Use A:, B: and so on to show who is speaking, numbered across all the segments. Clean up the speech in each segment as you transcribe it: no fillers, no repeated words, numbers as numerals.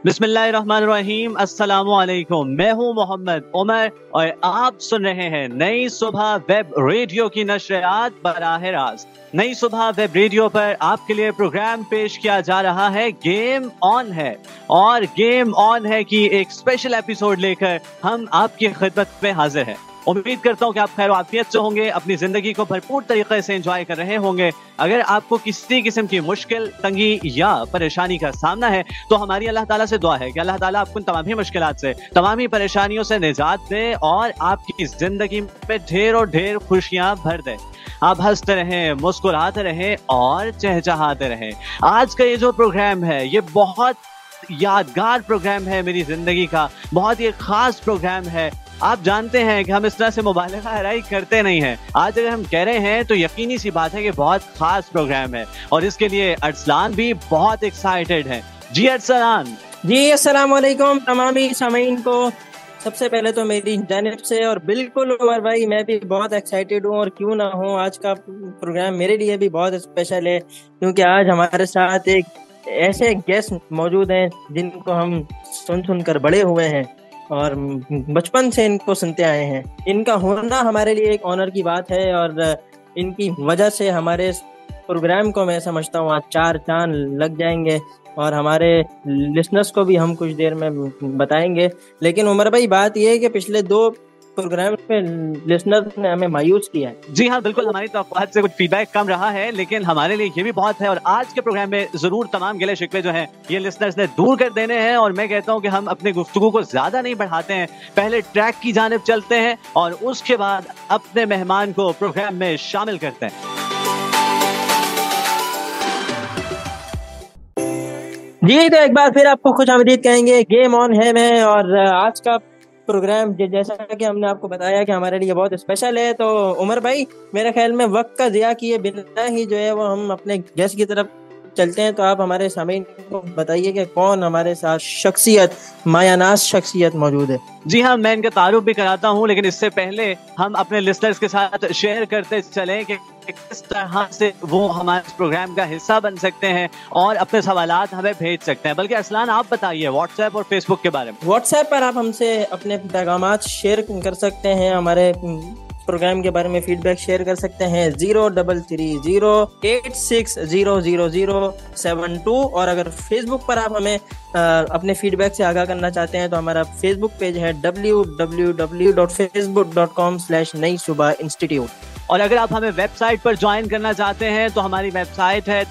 A: बिस्मिल्लाहिर्रहमानिर्रहीम, अस्सलामुअलैकुम। मैं हूं मोहम्मद उमर और आप सुन रहे हैं नई सुबह वेब रेडियो की नशरियात बराह रास्त। नई सुबह वेब रेडियो पर आपके लिए प्रोग्राम पेश किया जा रहा है गेम ऑन है, और गेम ऑन है की एक स्पेशल एपिसोड लेकर हम आपकी खिदमत में हाजिर हैं। उम्मीद करता हूँ कि आप खैर आफियत से होंगे, अपनी जिंदगी को भरपूर तरीके से एंजॉय कर रहे होंगे। अगर आपको किसी किस्म की मुश्किल, तंगी या परेशानी का सामना है तो हमारी अल्लाह ताला से दुआ है कि अल्लाह ताला आपको तमाम ही मुश्किलात से, तमाम ही परेशानियों से निजात दे और आपकी जिंदगी में ढेर और ढेर खुशियां भर दे। आप हंसते रहें, मुस्कुराते रहें और चहचहाते रहें। आज का ये जो प्रोग्राम है ये बहुत यादगार प्रोग्राम है, मेरी जिंदगी का बहुत ही खास प्रोग्राम है। आप जानते हैं कि हम इस तरह से मुबालगा हराई करते नहीं हैं। आज अगर हम कह रहे हैं तो यकीनी सी बात है कि बहुत खास प्रोग्राम है और इसके लिए अरसलान भी बहुत एक्साइटेड है। जी अरसलान
B: जी, अस्सलाम वालेकुम तमाम सामीन को। सबसे पहले तो मेरी जानिब से और बिल्कुल उमर भाई, मैं भी बहुत एक्साइटेड हूँ और क्यों ना हूँ। आज का प्रोग्राम मेरे लिए भी बहुत स्पेशल है क्योंकि आज हमारे साथ एक ऐसे गेस्ट मौजूद हैं जिनको हम सुन कर बड़े हुए हैं और बचपन से इनको सुनते आए हैं। इनका होना हमारे लिए एक ऑनर की बात है और इनकी वजह से हमारे प्रोग्राम को मैं समझता हूँ आज 4 चांद लग जाएंगे और हमारे लिसनर्स को भी हम कुछ देर में बताएंगे। लेकिन उमर भाई, बात यह है कि पिछले 2 प्रोग्राम पे लिसनर्स ने हमें मायूस किया है।
A: जी हाँ, बिल्कुल हमारी तवक्कुआत से कुछ फीडबैक कम रहा है, लेकिन हमारे लिए ये भी बहुत है और आज के प्रोग्राम में जरूर तमाम गिले शिकवे जो हैं ये लिसनर्स ने दूर कर देने हैं। और मैं कहता हूँ कि हम अपने गुफ्तगू को ज्यादा नहीं बढ़ाते हैं, पहले ट्रैक की जानिब चलते हैं और उसके बाद अपने मेहमान को प्रोग्राम में शामिल करते हैं।
B: जी, तो एक बार फिर आपको खुशामदीद कहेंगे गेम ऑन है में। और आज का प्रोग्राम जैसा कि हमने आपको बताया कि हमारे लिए बहुत स्पेशल है, तो उमर भाई मेरे ख्याल में वक्त का ज़िया किए बिना ही जो है वो हम अपने गेस्ट की तरफ चलते हैं। तो आप हमारे सामीन को बताइए कि कौन हमारे साथ शख्सियत, मायानाज शख्सियत मौजूद है।
A: जी हाँ, मैं इनका तारुफ भी कराता हूँ, लेकिन इससे पहले हम अपने लिसनर्स के साथ शेयर करते चलें कि किस तरह से वो हमारे प्रोग्राम का हिस्सा बन सकते हैं और अपने सवालात हमें भेज सकते हैं। बल्कि अरसलान आप बताइए व्हाट्सएप और फेसबुक के बारे में।
B: व्हाट्सएप पर आप हमसे अपने पैगामात शेयर कर सकते हैं, हमारे प्रोग्राम के बारे में फीडबैक शेयर कर सकते हैं 033086000072। और अगर फेसबुक पर आप हमें अपने फीडबैक से आगाह करना चाहते हैं तो हमारा फेसबुक पेज है www.facebook.com/नई सुबह इंस्टीट्यूट।
A: और अगर आप हमें वेबसाइट पर ज्वाइन करना चाहते हैं तो हमारी वेबसाइट है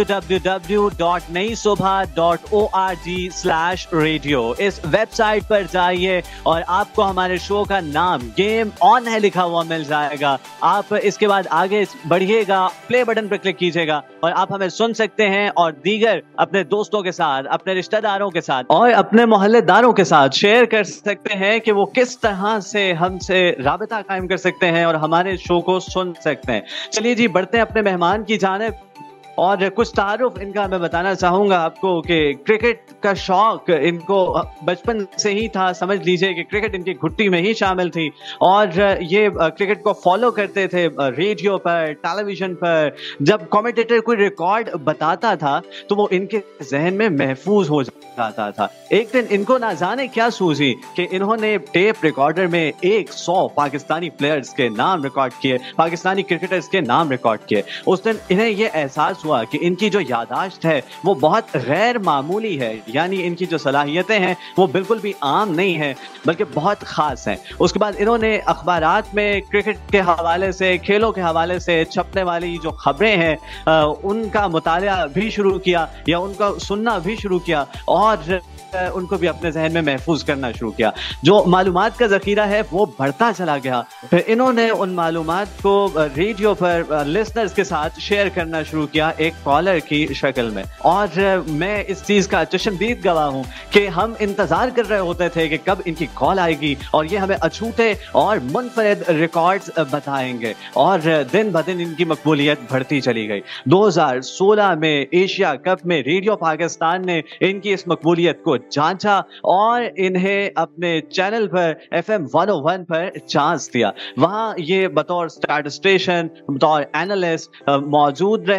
A: www.naisubha.org/radio। इस वेबसाइट पर जाइए और आपको हमारे शो का नाम गेम ऑन है लिखा हुआ मिल जाएगा। आप इसके बाद आगे बढ़िएगा, प्ले बटन पर क्लिक कीजिएगा और आप हमें सुन सकते हैं और दीगर अपने दोस्तों के साथ, अपने रिश्तेदारों के साथ और अपने मोहल्लेदारों के साथ शेयर कर सकते हैं कि वो किस तरह से हमसे राबता कायम कर सकते हैं और हमारे शो को सुन सकते हैं। चलिए जी, बढ़ते हैं अपने मेहमान की जानिब और कुछ तारुफ इनका मैं बताना चाहूंगा आपको कि क्रिकेट का शौक इनको बचपन से ही था। समझ लीजिए कि क्रिकेट इनकी घुट्टी में ही शामिल थी और ये क्रिकेट को फॉलो करते थे रेडियो पर, टेलीविजन पर। जब कमेंटेटर कोई रिकॉर्ड बताता था तो वो इनके जहन में महफूज हो जाता था। एक दिन इनको ना जाने क्या सूझी कि इन्होंने टेप रिकॉर्डर में 100 पाकिस्तानी प्लेयर्स के नाम रिकॉर्ड किए, पाकिस्तानी क्रिकेटर्स के नाम रिकॉर्ड किए। उस दिन इन्हें ये एहसास हुआ कि इनकी जो यादाश्त है वो बहुत गैर मामूली है, यानी इनकी जो सलाहियतें हैं वो बिल्कुल भी आम नहीं है बल्कि बहुत खास हैं। उसके बाद इन्होंने अखबारात में क्रिकेट के हवाले से, खेलों के हवाले से छपने वाली जो खबरें हैं उनका मुताला भी शुरू किया या उनका सुनना भी शुरू किया और उनको भी अपने जहन में महफूज करना शुरू किया। जो मालूमात का जखीरा है वो बढ़ता चला गया। फिर इन्होंने उन मालूमात को रेडियो पर लिसनर्स के साथ शेयर करना शुरू किया एक कॉलर की शक्ल में। और मैं इस चीज का चश्मदीद गवाह हूं कि हम इंतजार कर रहे होते थे कि कब इनकी कॉल आएगी और ये हमें अछूते और मुनफरिद रिकॉर्ड्स बताएंगे। और दिन ब दिन इनकी मकबूलियत बढ़ती चली गई। 2016 में एशिया कप में रेडियो पाकिस्तान ने इनकी इस मकबूलियत को जांचा और इन्हें अपने चैनल पर FM 101 पर चांस दिया। वहां ये बतौर स्टैटिस्टिशियन, बतौर एनालिस्ट मौजूद रहे।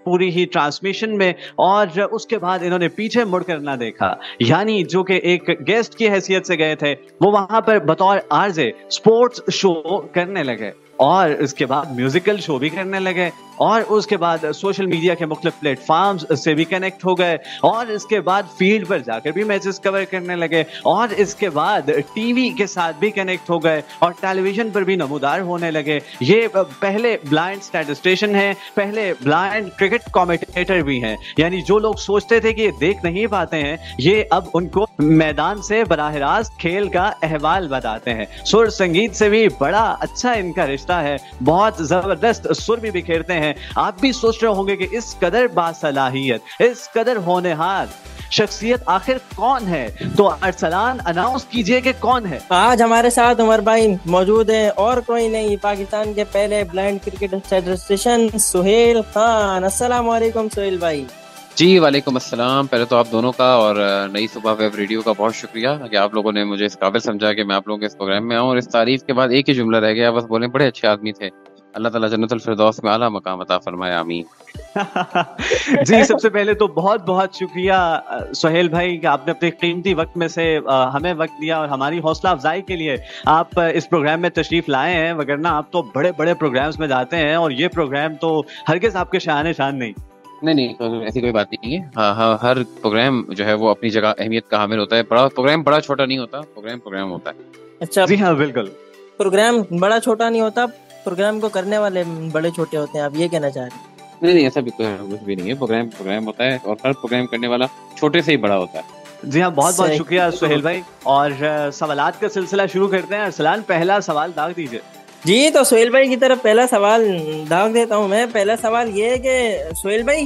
A: पूरी ही ट्रांसमिशन में, और उसके बाद इन्होंने पीछे मुड़कर ना देखा, यानी जो कि एक गेस्ट की हैसियत से गए थे वो वहां पर बतौर आरजे स्पोर्ट्स शो करने लगे, और उसके बाद म्यूजिकल शो भी करने लगे, और उसके बाद सोशल मीडिया के मुख्तलिफ प्लेटफॉर्म्स से भी कनेक्ट हो गए, और इसके बाद फील्ड पर जाकर भी मैचेस कवर करने लगे, और इसके बाद टीवी के साथ भी कनेक्ट हो गए और टेलीविजन पर भी नमूदार होने लगे। ये पहले ब्लाइंड स्टैटिस्टिशियन हैं, पहले ब्लाइंड क्रिकेट कमेंटेटर भी हैं, यानी जो लोग सोचते थे कि ये देख नहीं पाते हैं, ये अब उनको मैदान से बराह रास्त खेल का अहवाल बताते हैं। सुर संगीत से भी बड़ा अच्छा इनका रिश्ता है, बहुत जबरदस्त सुर भी बिखेरते हैं। आप भी सोच रहे होंगे कि इस कदर बासलाहियत, इस कदर होनहार शख्सियत आखिर कौन है, तो अरसलान अनाउंस कीजिए कि कौन है।
B: आज हमारे साथ उमर भाई मौजूद है, और कोई नहीं, पाकिस्तान के पहले blind cricket statistician Suhail Khan. अस्सलाम वालेकुम सुहेल भाई।
C: जी वालेकुम अस्सलाम। पहले तो आप दोनों का और नई सुबह वेब रेडियो का बहुत शुक्रिया कि आप लोगों ने मुझे इस काबिल समझा कि मैं आप लोगों के इस प्रोग्राम में आऊँ। और इस तारीफ के बाद एक ही जुमला रह गया, बस बोले बड़े अच्छे आदमी थे, अल्लाह ताला जन्नतुल फिरदौस में आला मकाम अता फरमाए, आमीन।
A: जी, सबसे पहले तो बहुत बहुत शुक्रिया सुहेल भाई कि आपने अपने कीमती वक्त में से हमें वक्त दिया और हमारी हौसला अफजाई के लिए आप इस प्रोग्राम में तशरीफ लाए हैं, वगरना आप तो बड़े बड़े प्रोग्राम्स में जाते हैं और ये प्रोग्राम तो हरगिज आपके शान शान नहीं।
C: नहीं, तो ऐसी कोई बात नहीं है। हाँ, हर प्रोग्राम जो है वो अपनी जगह अहमियत का हामिल होता है। बड़ा प्रोग्राम बड़ा छोटा नहीं होता, प्रोग्राम होता है।
B: अच्छा,
A: जी हाँ बिल्कुल,
B: प्रोग्राम बड़ा छोटा नहीं होता, प्रोग्राम को करने वाले बड़े छोटे होते हैं, आप ये कहना चाह रहे हैं?
C: नहीं, ऐसा भी कुछ भी नहीं है। प्रोग्राम होता है और हर प्रोग्राम करने वाला छोटे से ही बड़ा होता है।
A: जी हाँ, बहुत बहुत शुक्रिया सुहेल भाई। और सवालात का सिलसिला शुरू करते हैं। अरसलान, पहला सवाल दाग दीजिए।
B: जी, तो सुहेल भाई की तरफ पहला सवाल दाग देता हूँ मैं। पहला सवाल ये है कि सुहेल भाई,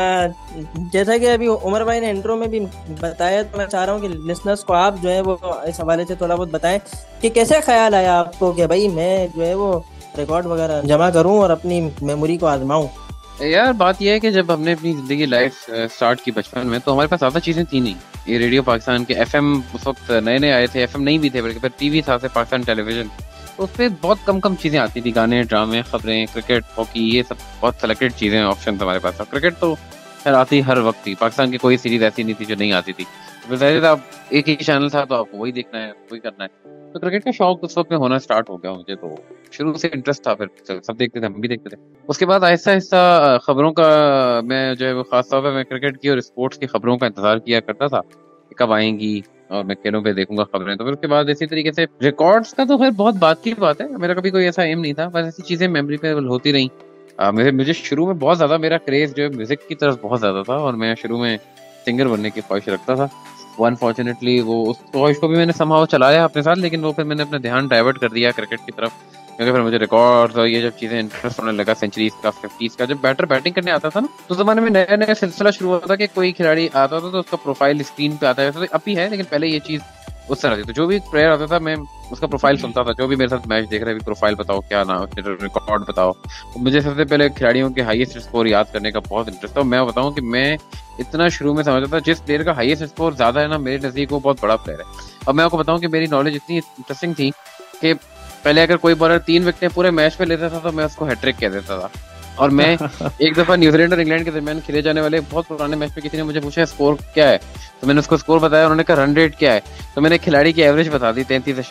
B: जैसा कि अभी उमर भाई ने इंट्रो में भी बताया, तो मैं चाह रहा हूँ कि लिसनर्स को आप जो है वो इस हवाले से थोड़ा बहुत बताएं कि कैसे ख्याल आया आपको कि भाई मैं जो है वो रिकॉर्ड वगैरह जमा करूँ और अपनी मेमोरी को आजमाऊँ।
C: यार बात यह है कि जब हमने अपनी जिंदगी लाइफ स्टार्ट की बचपन में, तो हमारे पास ज्यादा चीजें थी नहीं। ये रेडियो पाकिस्तान के एफएम उस वक्त नए नए आए थे, एफएम नहीं भी थे बल्कि फिर टीवी था, पाकिस्तान टेलीविजन, तो उस पर बहुत कम चीजें आती थी, गाने, ड्रामे, खबरें, क्रिकेट, हॉकी, ये सब बहुत सेलेक्टेड चीजें ऑप्शन हमारे पास था। क्रिकेट तो खैर आती हर वक्त थी, पाकिस्तान की कोई सीरीज ऐसी नहीं थी जो नहीं आती थी। तो जाहिर था एक ही चैनल था, तो आपको वही देखना है, वही करना है। तो क्रिकेट का शौक उस वक्त में होना स्टार्ट हो गया मुझे, तो शुरू से इंटरेस्ट था, फिर सब देखते थे, हम भी देखते थे। उसके बाद आहिस्ता आहिस्ता खबरों का मैं जो है वो खास तौर पर मैं क्रिकेट की और स्पोर्ट्स की खबरों का इंतजार किया करता था कि कब आएंगी और मैं खेलों पे देखूंगा खबरें। तो फिर उसके बाद इसी तरीके से रिकॉर्ड्स का तो खैर बहुत बात की बात है, मेरा कभी कोई ऐसा एम नहीं था, बस ऐसी चीजें मेमोरी पे होती रही। मुझे शुरू में बहुत ज्यादा मेरा क्रेज जो है म्यूजिक की तरफ बहुत ज्यादा था, और मैं शुरू में सिंगर बनने की ख्वाहिश रखता था। अनफॉर्चुनेटली वो उस ख्वाहिश को भी मैंने समहाउ चलाया अपने साथ, लेकिन वो फिर मैंने अपना ध्यान डाइवर्ट कर दिया क्रिकेट की तरफ, क्योंकि फिर मुझे रिकॉर्ड्स और ये जब चीजें इंटरेस्ट होने लगा, सेंचुरीज का, 50s का, जब बैटर बैटिंग करने आता था ना, तो जमाने में नया नया सिलसिला शुरू हुआ था कि कोई खिलाड़ी आता था तो उसका प्रोफाइल स्क्रीन पे आता है। तो अब भी है, लेकिन पहले ये चीज उस तरह थी। तो जो भी प्लेयर आता था मैं उसका प्रोफाइल सुनता था, जो भी मेरे साथ मैच देख रहा है, प्रोफाइल बताओ, क्या नाम, रिकॉर्ड बताओ। तो मुझे सबसे पहले खिलाड़ियों के हाईएस्ट स्कोर याद करने का बहुत इंटरेस्ट था। मैं बताऊं कि मैं इतना शुरू में समझता था जिस प्लेयर का हाईएस्ट स्कोर ज्यादा है ना, मेरे नजदीक वो बहुत बड़ा प्लेयर है। अब मैं आपको बताऊं कि मेरी नॉलेज इतनी इंटरेस्टिंग थी कि पहले अगर कोई बॉलर 3 विकेटें पूरे मैच में लेता था तो मैं उसको हैट्रिक कह देता था। और मैं एक दफा न्यूजीलैंड और इंग्लैंड के दरमियान खेले जाने वाले बहुत पुराने मैच में किसी ने मुझे पूछा स्कोर क्या है, तो मैंने उसको स्कोर बताया, उन्होंने कहा रन रेट क्या है, तो मैंने खिलाड़ी की एवरेज बता दी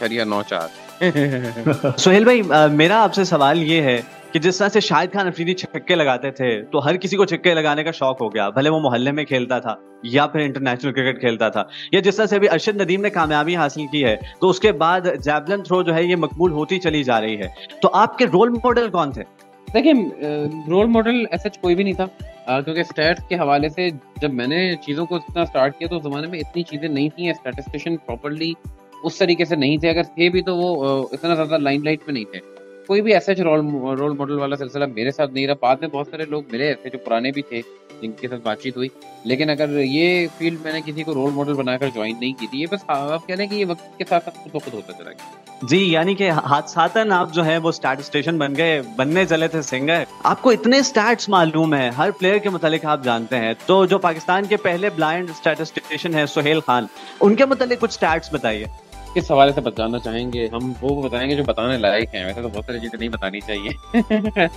C: 33.94।
A: सुहेल भाई, मेरा आपसे सवाल ये है कि जिस तरह से शाहिद खान अफरीदी छक्के लगाते थे, तो हर किसी को छक्के लगाने का शौक हो गया, भले वो मोहल्ले में खेलता था या फिर इंटरनेशनल क्रिकेट खेलता था, या जिस तरह से अभी अरशद नदीम ने कामयाबी हासिल की है, तो उसके बाद जैवलिन थ्रो जो है ये मकबूल होती चली जा रही है। तो आपके रोल मॉडल कौन थे?
C: देखिए, रोल मॉडल ऐसा कोई भी नहीं था, क्योंकि स्टैट्स के हवाले से जब मैंने चीज़ों को इतना स्टार्ट किया तो उस जमाने में इतनी चीज़ें नहीं थी, स्टैटिस्टिशियन प्रॉपर्ली उस तरीके से नहीं थे, अगर थे भी तो वो इतना ज़्यादा लाइमलाइट में नहीं थे। कोई भी ऐसा रोल मॉडल वाला सिलसिला मेरे साथ नहीं रहा। बाद में बहुत सारे लोग मिले ऐसे जो पुराने भी थे, जिनके साथ बातचीत हुई, लेकिन अगर ये फील्ड मैंने किसी को रोल मॉडल बनाकर ज्वाइन नहीं की थी। ये बस आप कह रहे हैं कि ये वक्त के साथ साथ खुद होता चला गया।
A: जी, यानी कि हादसातन आप जो है वो स्टैटिस्टिशियन बन गए, बनने चले थे सिंगर। आपको इतने स्टैट्स मालूम है, हर प्लेयर के मुतालिक आप जानते हैं। तो जो पाकिस्तान के पहले ब्लाइंड स्टैटिस्टिशियन है सुहेल खान, उनके मुतालिक कुछ स्टैट्स बताइए।
C: किस हवाले से बताना चाहेंगे? हम वो बताएंगे जो बताने लायक हैं, वैसे तो बहुत सारी चीज़ें नहीं बतानी चाहिए।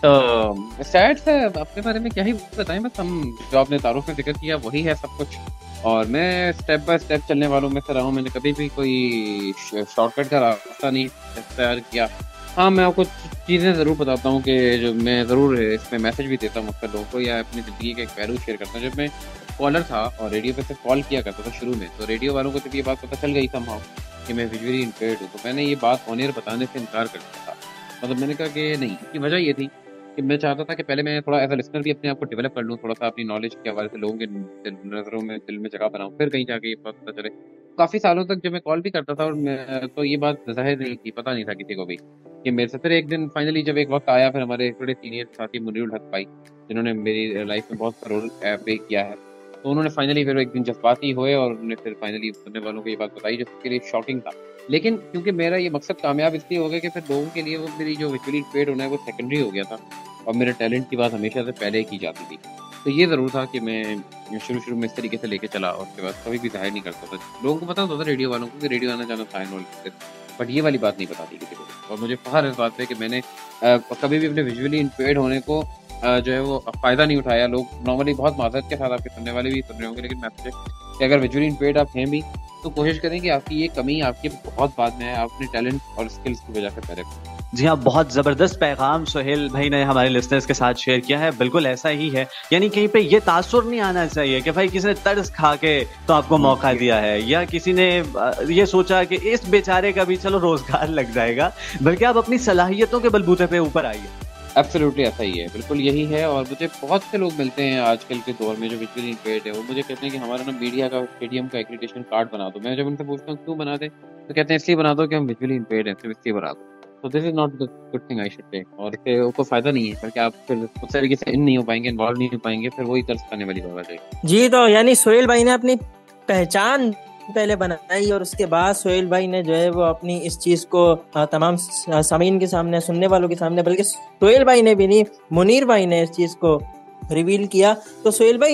C: तो सैड से अपने बारे में क्या ही बताएं, बस हम जो आपने तारुफ में जिक्र किया वही है सब कुछ। और मैं स्टेप बाय स्टेप चलने वालों में से रहा हूँ, मैंने कभी भी कोई शॉर्टकट का रास्ता नहीं इख्तियार किया। हाँ, मैं आपको चीज़ें ज़रूर बताता हूँ कि जो मैं ज़रूर इसमें मैसेज भी देता हूँ अक्सर लोगों को, या अपनी ज़िंदगी का एक पहलू शेयर करता हूँ। जब मैं कॉलर था और रेडियो पे से कॉल किया करता था शुरू में, तो रेडियो वालों को जब ये बात पता चल गई समहाउ कि मैं विजुअली इम्पेयर्ड हूँ, तो मैंने ये बात ऑन एयर बताने से इनकार कर दिया था। मतलब मैंने कहा कि नहीं, इसकी वजह ये थी कि मैं चाहता था कि पहले मैं थोड़ा एज अ लिसनर भी अपने आप को डेवलप कर लूँ, थोड़ा-सा अपनी नॉलेज के हवाले से लोगों के नज़रों में, दिल में जगह बनाऊँ, फिर कहीं जाके ये बात पता चले। काफ़ी सालों तक जब मैं कॉल भी करता था और मैं तो ये बात ज़ाहिर नहीं थी, पता नहीं था किसी को भी कि मेरे से। फिर एक दिन फाइनली जब एक वक़्त आया, फिर हमारे थोड़े सीनियर साथी मुनीरुल हक भाई, जिन्होंने मेरी लाइफ में बहुत बड़ा रोल प्ले किया है, तो उन्होंने फाइनली फिर एक दिन जज़्बाती हुए और उन्होंने फिर फाइनली सुनने वालों को ये बात बताई, जो उसके लिए शॉकिंग था। लेकिन क्योंकि मेरा ये मकसद कामयाब इसलिए हो गया कि फिर लोगों के लिए वो मेरी जो विजुअली ट्रेड होना है वो सेकेंडरी हो गया था, और मेरे टैलेंट की बात हमेशा से पहले की जाती थी। तो ये ज़रूर था कि मैं शुरू-शुरू में इस तरीके से लेके चला और उसके बाद कभी भी ज़ाहिर नहीं करता था। लोगों को पता होता था रेडियो वालों को कि रेडियो आना-जाना था एंड ऑल, बट ये वाली बात नहीं बताती किसी को। और मुझे फ़ख्र है इस बात पे कि मैंने कभी भी अपने विजुअली इम्पेयर्ड होने को जो है वो फ़ायदा नहीं उठाया। लोग नॉर्मली बहुत माज़रत के साथ, आपके सुनने वाले भी सुन रहे होंगे, लेकिन मैं आपसे कि अगर विजुअली इम्पेयर्ड आप हैं भी, तो कोशिश करें कि आपकी ये कमी आपके बहुत बाद में है, आप अपने टैलेंट और स्किल्स की वजह से पहले करें।
A: जी हाँ, बहुत ज़बरदस्त पैगाम सोहेल भाई ने हमारे लिसनर्स के साथ शेयर किया है। बिल्कुल ऐसा ही है, यानी कहीं पे ये तासुर नहीं आना चाहिए कि भाई किसी ने तर्स खा के तो आपको मौका दिया है, या किसी ने ये सोचा कि इस बेचारे का भी चलो रोज़गार लग जाएगा, बल्कि आप अपनी सलाहियतों के बलबूते पे ऊपर आइए।
C: एब्सोल्युटली ऐसा ही है, बिल्कुल यही है। और मुझे बहुत से लोग मिलते हैं आजकल के दौर में जो विजुअली इम्पेयर्ड है, वो मुझे कहते हैं कि हमारा ना मीडिया का, स्टेडियम का एक्रीडिटेशन कार्ड बना दो। मैं जब उनसे पूछता हूँ क्यों बना दें, तो कहते हैं इसलिए बना दो कि हम विजुअली इम्पेयर्ड हैं, सिर्फ इसलिए बना दो। तो this is not the good thing I should say, और इससे कोई फ़ायदा नहीं है, क्योंकि आप फिर उस तरीके से इन नहीं हो पाएँगे, इन्वॉल्व नहीं हो पाएँगे, फिर वही तरस खाने वाली बात आ जाएगी।
B: जी, तो यानी सोहेल भाई ने अपनी पहचान पहले बनाई और उसके बाद सोहेल भाई ने जो है वो अपनी इस चीज को तमाम सामीन के सामने, सुनने वालों के सामने, बल्कि सोहेल भाई ने भी नहीं, मुनीर भाई ने इस चीज को रिवील किया। तो सोहेल भाई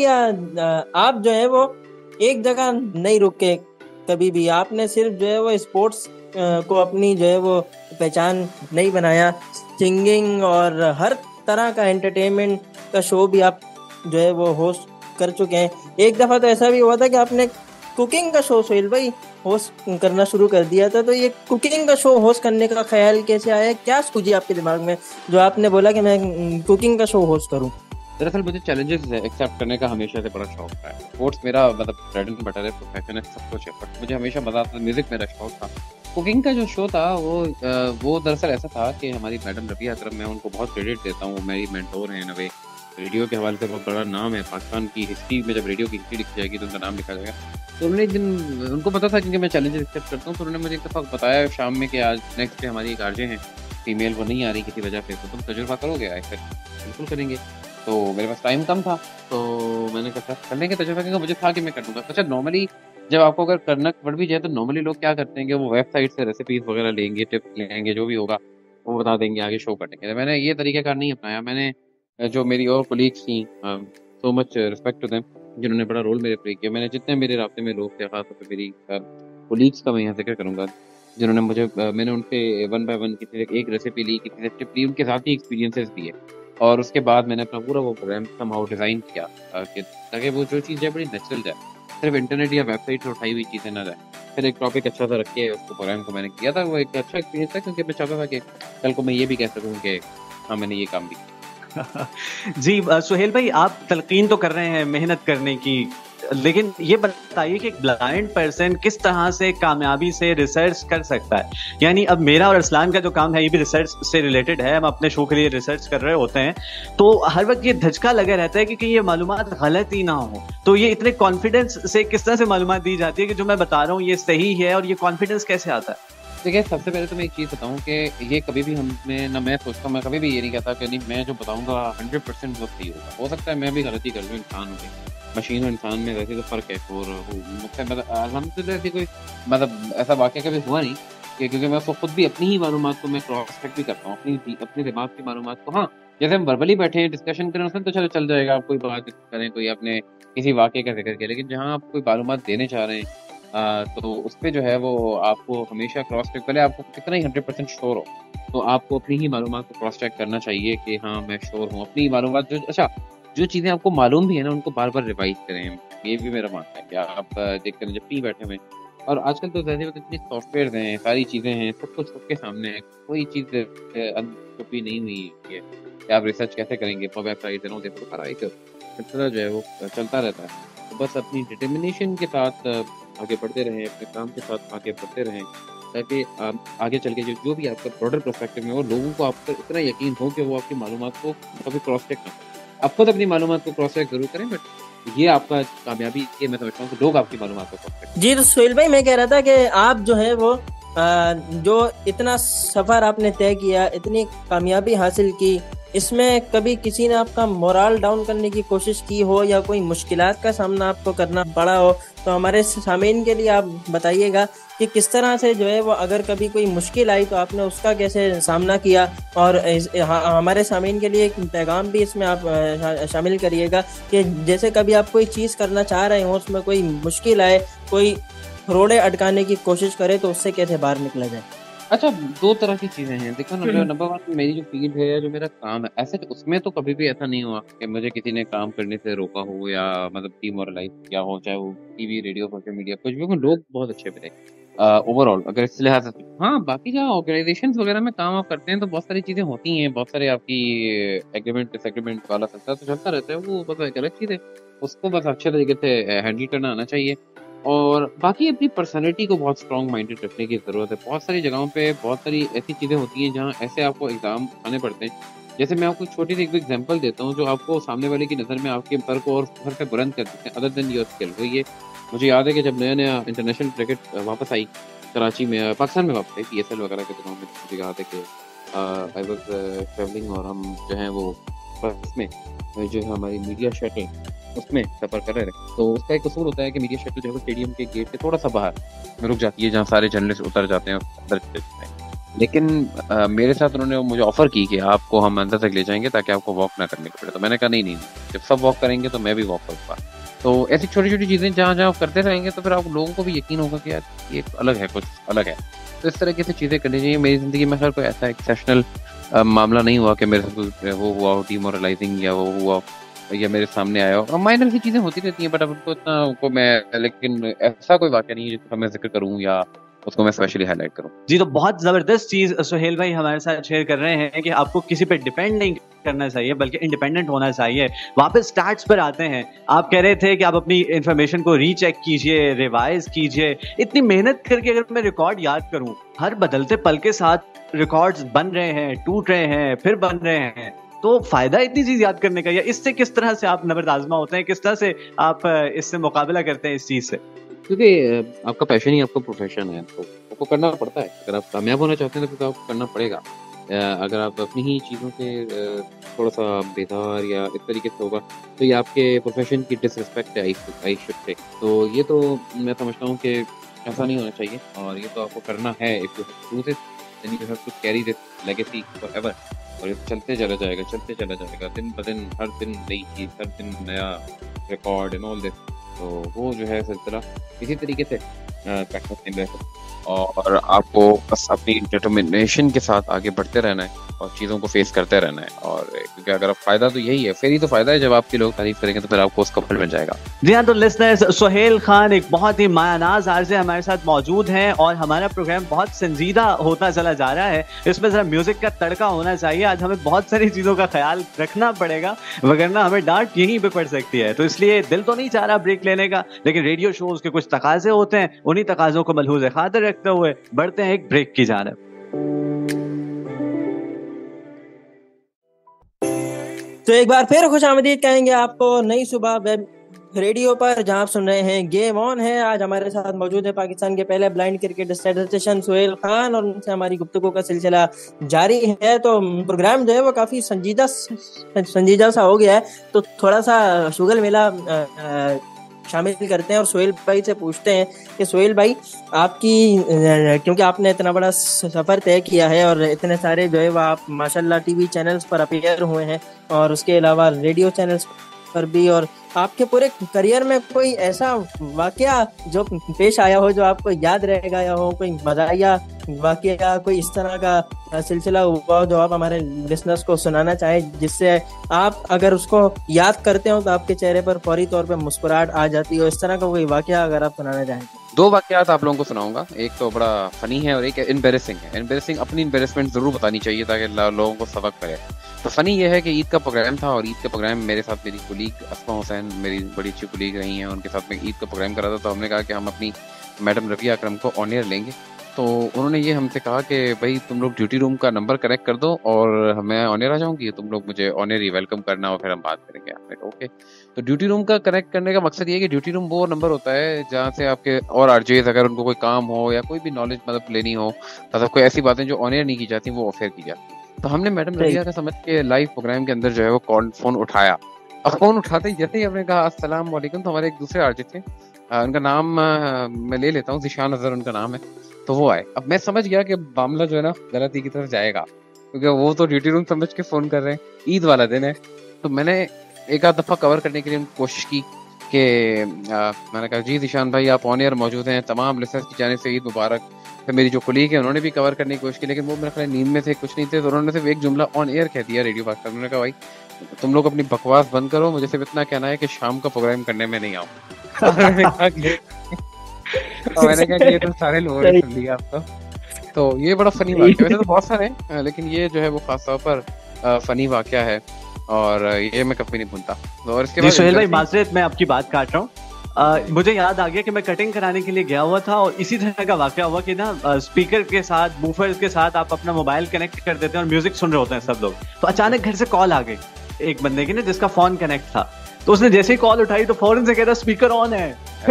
B: आप जो है वो एक जगह नहीं रुके कभी भी, आपने सिर्फ जो है वो स्पोर्ट्स को अपनी जो है वो पहचान नहीं बनाया, सिंगिंग और हर तरह का एंटरटेनमेंट का शो भी आप जो है वो होस्ट कर चुके हैं। एक दफा तो ऐसा भी हुआ था कि आपने कुकिंग का शो सोहेल भाई होस्ट करना शुरू कर दिया था। तो ये कुकिंग का शो होस्ट करने का ख्याल कैसे आया, क्या सूझी आपके दिमाग में जो आपने बोला कि मैं कुकिंग का शो होस्ट करूं?
C: दरअसल मुझे चैलेंजेस एक्सेप्ट करने का हमेशा से बड़ा शौक था। स्पोर्ट्स मेरा मतलब ब्रेड एंड बटर है, प्रोफेशन है, सब कुछ है, बट मुझे हमेशा मजा आता था। म्यूजिक मेरा शौक था। कुकिंग का जो शो था वो दरअसल ऐसा था कि हमारी मैडम रबिया अकरम, मैं उनको बहुत क्रेडिट देता हूँ, मेरी मेंटोर हैं नवे। रेडियो के हवाले से बहुत बड़ा नाम है पाकिस्तान की हिस्ट्री में, जब रेडियो की हिस्ट्री लिखी जाएगी तो उनका नाम लिखा जाएगा। तो उन्होंने एक दिन, उनको पता था क्योंकि मैं चैलेंजेस एक्सेप्ट करता हूँ, तो उन्होंने मुझे एक दफ़ा बताया शाम में कि आज नेक्स्ट डे हमारी एक आरजे हैं फीमेल, वो नहीं आ रही किसी वजह से, तो तुम तजुर्बा करोगे? आई फिर बिल्कुल करेंगे। तो मेरे पास टाइम कम था, तो मैंने कहा कर लेंगे तजुर्बा, क्योंकि मुझे था कि मैं कर दूँगा। अच्छा, नॉर्मली जब आपको अगर करना पड़ भी जाए तो नॉर्मली लोग क्या करते हैं कि वो वेबसाइट से रेसिपीज़ वगैरह लेंगे, टिप्स लेंगे, जो भी होगा वो बता देंगे, आगे शो करेंगे। मैंने ये तरीक़ाकार नहीं अपनाया। मैंने जो मेरी और कोलीग्स थी, so much respect to them, जिन्होंने बड़ा रोल मेरे प्ले किया। मैंने जितने मेरे रास्ते में लोग थे, खासतौर पे मेरी कोलीग्स का मैं यहाँ ज़िक्र करूँगा, जिन्होंने मुझे मैंने उनसे वन बाय वन किसी से एक रेसिपी ली, किसी से टिप ली, उनके साथ ही एक्सपीरियंसेस दिए, और उसके बाद मैंने अपना पूरा वो प्रोग्राम समहाउ डिज़ाइन किया कि ताकि वो जो चीज़ है बड़ी नेचुरल जाए, सिर्फ इंटरनेट या वेबसाइट से उठाई हुई चीज़ें ना जाए। फिर एक टॉपिक अच्छा सा रख के उसको प्रोग्राम को मैंने किया था। वो एक अच्छा एक्सपीरियंस था, क्योंकि मैं चाहता था कि कल को मैं ये भी कह सकूँ कि हाँ, मैंने ये काम भी किया।
A: जी सुहेल भाई, आप तलकीन तो कर रहे हैं मेहनत करने की, लेकिन ये बताइए कि एक ब्लाइंड पर्सन किस तरह से कामयाबी से रिसर्च कर सकता है? यानी अब मेरा और अरसलान का जो काम है ये भी रिसर्च से रिलेटेड है, हम अपने शो के लिए रिसर्च कर रहे होते हैं, तो हर वक्त ये धचका लगा रहता है कि कहीं ये मालूमात गलत ही ना हो। तो ये इतने कॉन्फिडेंस से किस तरह से मालूमात दी जाती है कि जो मैं बता रहा हूँ ये सही है, और ये कॉन्फिडेंस कैसे आता है?
C: देखिए, सबसे पहले तो मैं एक चीज़ बताऊँ कि ये कभी भी हमें ना, मैं सोचता हूँ, मैं कभी भी ये नहीं कहता कि नहीं मैं जो बताऊँगा 100% वो सही होगा। हो सकता है मैं भी गलती कर लूँ, इंसान हूँ, मशीन और इंसान में वैसे तो फ़र्क है। और मुझसे मतलब अल्हम्दुलिल्लाह ऐसी कोई मतलब ऐसा वाक़या कभी हुआ नहीं, कि क्योंकि मैं खुद भी अपनी ही मालूमात को मैं क्रॉस चेक भी करता हूँ, अपने दिमाग की मालूमात को। हाँ, जैसे हम वर्बली बैठे हैं, डिस्कशन करें उसमें तो चलो चल जाएगा, आप कोई बात करें, कोई आपने किसी वाक़ये का ज़िक्र किया, लेकिन जहाँ आप कोई मालूमात देने चाह रहे हैं तो उस पे जो है वो आपको हमेशा क्रॉस चेक, पहले आपको कितना ही 100% श्योर हो तो आपको अपनी ही मालूमात को क्रॉस चेक करना चाहिए कि हाँ मैं श्योर हूँ अपनी मालूमात। जो अच्छा जो चीज़ें आपको मालूम भी है ना उनको बार बार रिवाइज करें, ये भी मेरा मानना है कि आप देख कर जब भी बैठे हुए और आजकल तो जैसे इतनी सॉफ्टवेयर हैं, सारी चीज़ें हैं, सब कुछ सबके सामने है, कोई चीज़ अनछुपी नहीं हुई है कि आप रिसर्च कैसे करेंगे वेबसाइट तो सारा एक सिलसिला जो है वो चलता रहता है। तो बस अपनी डिटर्मिनेशन के साथ आगे बढ़ते रहें, अपने काम के साथ आगे बढ़ते रहें, ताकि आप आगे चल के जो भी आपका ब्रॉडर पर्सपेक्टिव में हो, लोगों को आप पर इतना यकीन हो कि वो आपकी मालूमात को कभी क्रॉस चेक ना करें। आप खुद अपनी मालूमात को क्रॉस चेक जरूर करें, बट ये आपका कामयाबी ये मैं समझता हूँ कि लोग आपकी मालूमात को क्रॉस चेक।
B: जी तो सोहेल भाई मैं कह रहा था कि आप जो है वो जो इतना सफर आपने तय किया, इतनी कामयाबी हासिल की, इसमें कभी किसी ने आपका मोरल डाउन करने की कोशिश की हो या कोई मुश्किलात का सामना आपको करना पड़ा हो, तो हमारे सामीन के लिए आप बताइएगा कि किस तरह से जो है वो अगर कभी कोई मुश्किल आई तो आपने उसका कैसे सामना किया। और हमारे सामीन के लिए एक पैगाम भी इसमें आप शामिल करिएगा कि जैसे कभी आप कोई चीज़ करना चाह रहे हो, उसमें कोई मुश्किल आए, कोई रोड़े अटकाने की कोशिश करे, तो उससे कैसे बाहर निकला जाए।
C: अच्छा, दो तरह की चीजें हैं। देखो ना, नंबर वन मेरी जो फील्ड है या जो मेरा काम है, ऐसे उसमें तो कभी भी ऐसा नहीं हुआ कि मुझे किसी ने काम करने से रोका हो या मतलब डिमोरलाइज किया हो, चाहे वो टीवी, रेडियो, सोशल मीडिया, कुछ भी। लोग बहुत अच्छे भी थे ओवरऑल, अगर इस लिहाज से। हाँ, बाकी जहाँ ऑर्गेनाइजेशन वगैरह में काम आप करते हैं तो बहुत सारी चीजें होती हैं, बहुत सारे आपकी एग्रीमेंट डिसएग्रीमेंट वाला सिलसिला तो चलता रहता है, वो बस एक अलग चीज है। उसको बस अच्छे तरीके से हैंडल करना आना चाहिए। और बाकी अपनी पर्सनैलिटी को बहुत स्ट्रॉन्ग माइंडेड रखने की ज़रूरत है। बहुत सारी जगहों पे बहुत सारी ऐसी चीज़ें होती हैं जहाँ ऐसे आपको एग्ज़ाम आने पड़ते हैं। जैसे मैं आपको छोटी सी एक एग्जांपल देता हूँ जो आपको सामने वाले की नज़र में आपके सर को और सर पे बुलंद कर देते हैं, अदर देन योर स्किल। तो ये मुझे याद है कि जब नया नया इंटरनेशनल क्रिकेट वापस आई कराची में, पाकिस्तान में वापस आई, PSL वगैरह के दिनों में, मुझे याद है कि आई वॉज ट्रेवलिंग और हम जो है वो बस में जो है हमारी मीडिया शटल उसमें सफर कर रहे थे। तो उसका एक कसूर होता है कि मीडिया शटल जो है स्टेडियम के गेट से थोड़ा सा बाहर रुक जाती है जहाँ सारे जर्नलिस्ट उतर जाते हैं अंदर चले जाते हैं। लेकिन मेरे साथ उन्होंने मुझे ऑफर की कि आपको हम अंदर तक ले जाएंगे ताकि आपको वॉक ना करने को पड़े। तो मैंने कहा नहीं नहीं, जब सब वॉक करेंगे तो मैं भी वॉक करूँगा। तो ऐसी छोटी छोटी चीज़ें जहाँ जहाँ करते रहेंगे तो फिर आप लोगों को भी यकीन होगा कि यार ये अलग है, कुछ अलग है। तो इस तरीके से चीज़ें करनी चाहिए। मेरी ज़िंदगी में खैर कोई ऐसा एक्सेप्शनल मामला नहीं हुआ कि मेरे साथ वो हुआ हो डिमोरलाइजिंग या वो हुआ या मेरे सामने आया हो। माइनर सी चीजें होती रहती हैं, बट अब उनको इतना को मैं, लेकिन ऐसा कोई वाकया नहीं है जिसका मैं जिक्र करूं या उसको मैं स्पेशली हाईलाइट करूं।
A: जी, तो बहुत जबरदस्त चीज सोहेल भाई हमारे साथ शेयर कर रहे हैं कि आपको किसी पे डिपेंड नहीं करना चाहिए बल्कि इंडिपेंडेंट होना चाहिए। वापस स्टार्ट्स पर आते हैं, आप कह रहे थे कि आप अपनी इंफॉर्मेशन को रीचेक कीजिए, रिवाइज कीजिए। इतनी मेहनत करके अगर मैं रिकॉर्ड याद करूं, हर बदलते पल के साथ रिकॉर्ड्स बन रहे हैं, टूट रहे हैं, फिर बन रहे हैं, तो फायदा इतनी चीज याद करने का, या इससे किस तरह से आप नबर्द आजमा होते हैं, किस तरह से आप इससे मुकाबला करते हैं इस चीज से?
C: क्योंकि आपका पैशन ही आपका प्रोफेशन है, तो आपको करना पड़ता है। अगर आप कामयाब होना चाहते हैं तो फिर आपको करना पड़ेगा। अगर आप अपनी ही चीज़ों से थोड़ा सा बेदार या इस तरीके से होगा तो ये आपके प्रोफेशन की डिसरिस्पेक्ट है, आई शुड से। तो ये तो मैं समझता हूँ कि ऐसा नहीं होना चाहिए और ये तो आपको करना है। If you do this then you have to carry this legacy forever. और ये चलते चला जाएगा दिन ब दिन, हर दिन नई चीज़, हर दिन नया रिकॉर्ड एंड ऑल दिस। तो वो जो है सिलसिला इसी तरीके से करना है और आपको बस अपनी डिटर्मिनेशन के साथ आगे बढ़ते रहना है और चीज़ों को फेस करते रहना है। और क्योंकि अगर आप फायदा तो यही है, फिर ही तो फायदा है जब आपके लोग तारीफ करेंगे तो फिर आपको उसका फल मिल जाएगा।
A: जी हाँ, तो लिसनर्स, सोहेल खान एक बहुत ही मायानाज आरजे हमारे साथ मौजूद हैं और हमारा प्रोग्राम बहुत संजीदा होता चला जा रहा है। इसमें जरा म्यूजिक का तड़का होना चाहिए। आज हमें बहुत सारी चीजों का ख्याल रखना पड़ेगा, वगरना हमें डांट यहीं पे पड़ सकती है। तो इसलिए दिल तो नहीं चाह रहा ब्रेक लेने का, लेकिन रेडियो शोज के कुछ तकाजे होते हैं, उन्हीं तकाजों को मलहूज़ खातिर रखते हुए बढ़ते हैं एक ब्रेक की जानिब।
B: तो एक बार फिर खुश आमदीद कहेंगे आपको नई सुबह वेब रेडियो पर, जहां आप सुन रहे हैं गेम ऑन है। आज हमारे साथ मौजूद है पाकिस्तान के पहले blind cricket statistician Sohail Khan और उनसे हमारी गुफ्तगू का सिलसिला जारी है। तो प्रोग्राम जो है वो काफी संजीदा सा हो गया है, तो थोड़ा सा शुगल मेला शामिल करते हैं और सोहेल भाई से पूछते हैं कि सोहेल भाई आपकी, क्योंकि आपने इतना बड़ा सफ़र तय किया है और इतने सारे जो है वो आप माशाल्लाह टीवी चैनल्स पर अपीयर हुए हैं और उसके अलावा रेडियो चैनल्स पर भी, और आपके पूरे करियर में कोई ऐसा वाकया जो पेश आया हो जो आपको याद रहेगा, या हो कोई मजाया वाकया, कोई इस तरह का सिलसिला हुआ हो जो आप हमारे लिसनर्स को सुनाना चाहें, जिससे आप अगर उसको याद करते हो तो आपके चेहरे पर फौरी तौर पे मुस्कुराहट आ जाती हो, इस तरह का कोई वाकया अगर आप सुनाना चाहें?
C: दो वाकयात आप लोगों को सुनाऊंगा, एक तो बड़ा फनी है और एक एम्बेरसिंग है। एम्बेरसिंग अपनी एम्बेरसमेंट जरूर बतानी चाहिए ताकि लोगों को सबक पड़े। तो फनी ये है कि ईद का प्रोग्राम था और ईद का प्रोग्राम मेरे साथ मेरी कुलीग अस्मा हुसैन, मेरी बड़ी अच्छी कुलीग रही हैं, उनके साथ में ईद का प्रोग्राम करा था। तो हमने कहा कि हम अपनी मैडम रफिया अकरम को ऑन एयर लेंगे। तो उन्होंने ये हमसे कहा कि भाई तुम लोग ड्यूटी रूम का नंबर कनेक्ट कर दो और मैं ऑन एयर आ जाऊंगी, तुम लोग मुझे ऑन एयर ही वेलकम करना और फिर हम बात करेंगे। आपने कहा ओके। तो ड्यूटी रूम का कनेक्ट करने का मकसद ये है कि ड्यूटी रूम वो नंबर होता है जहाँ से आपके और आरजेस अगर उनको कोई काम हो या कोई भी नॉलेज मतलब लेनी हो, मतलब कोई ऐसी बातें जो ऑन एयर नहीं की जाती वो ऑफ एयर की जाती। तो हमने मैडम रफिया का समझ के लाइव प्रोग्राम के अंदर जो है वो फोन उठाया। अब फोन उठाते ही जैसे ही हमने कहा अस्सलाम वालेकुम, तो हमारे एक दूसरे आरजे थे, उनका नाम मैं ले लेता हूँ, ज़ीशान अज़हर उनका नाम है। तो वो आए। अब मैं समझ गया कि मामला जो है ना गलती की तरफ जाएगा, क्योंकि वो तो ड्यूटी रूम समझ के फोन कर रहे हैं, ईद वाला दिन है। तो मैंने एक आध दफा कवर करने के लिए कोशिश की कि मैंने कहा जी ज़ीशान भाई आप ऑन एयर मौजूद हैं, तमाम लिसनर्स की जानिब से ईद मुबारक। फिर मेरी जो कुलीग है उन्होंने भी कवर करने की कोशिश की, लेकिन वो मेरे ख्याल नींद में थे, कुछ नहीं थे। तो उन्होंने सिर्फ एक जुमला ऑन एयर कह दिया रेडियो पाकिस्तान। उन्होंने कहा भाई तुम लोग अपनी बकवास बंद करो, मुझे सिर्फ इतना कहना है कि शाम का प्रोग्राम करने में नहीं आऊँ। मैंने कहा कि ये तो सारे लोगों ने सुन लिया आपका। तो ये बड़ा फनी वाकया, वैसे तो बहुत सारे हैं लेकिन ये जो है वो खास तौर पर फनी वाकया है और ये मैं कभी नहीं भूलता। और इसके बाद
A: सोहेल भाई माजरेत मैं आपकी बात काट रहा हूँ, मुझे याद आ गया कि मैं कटिंग कराने के लिए गया हुआ था और इसी तरह का वाकया हुआ कि ना स्पीकर के साथ बूफर्स के साथ आप अपना मोबाइल कनेक्ट कर देते हैं और म्यूजिक सुन रहे होते हैं सब लोग। तो अचानक घर से कॉल आ गई एक बंदे की ना जिसका फोन कनेक्ट था। तो उसने जैसे ही कॉल उठाई तो फौरन से कहता स्पीकर ऑन है।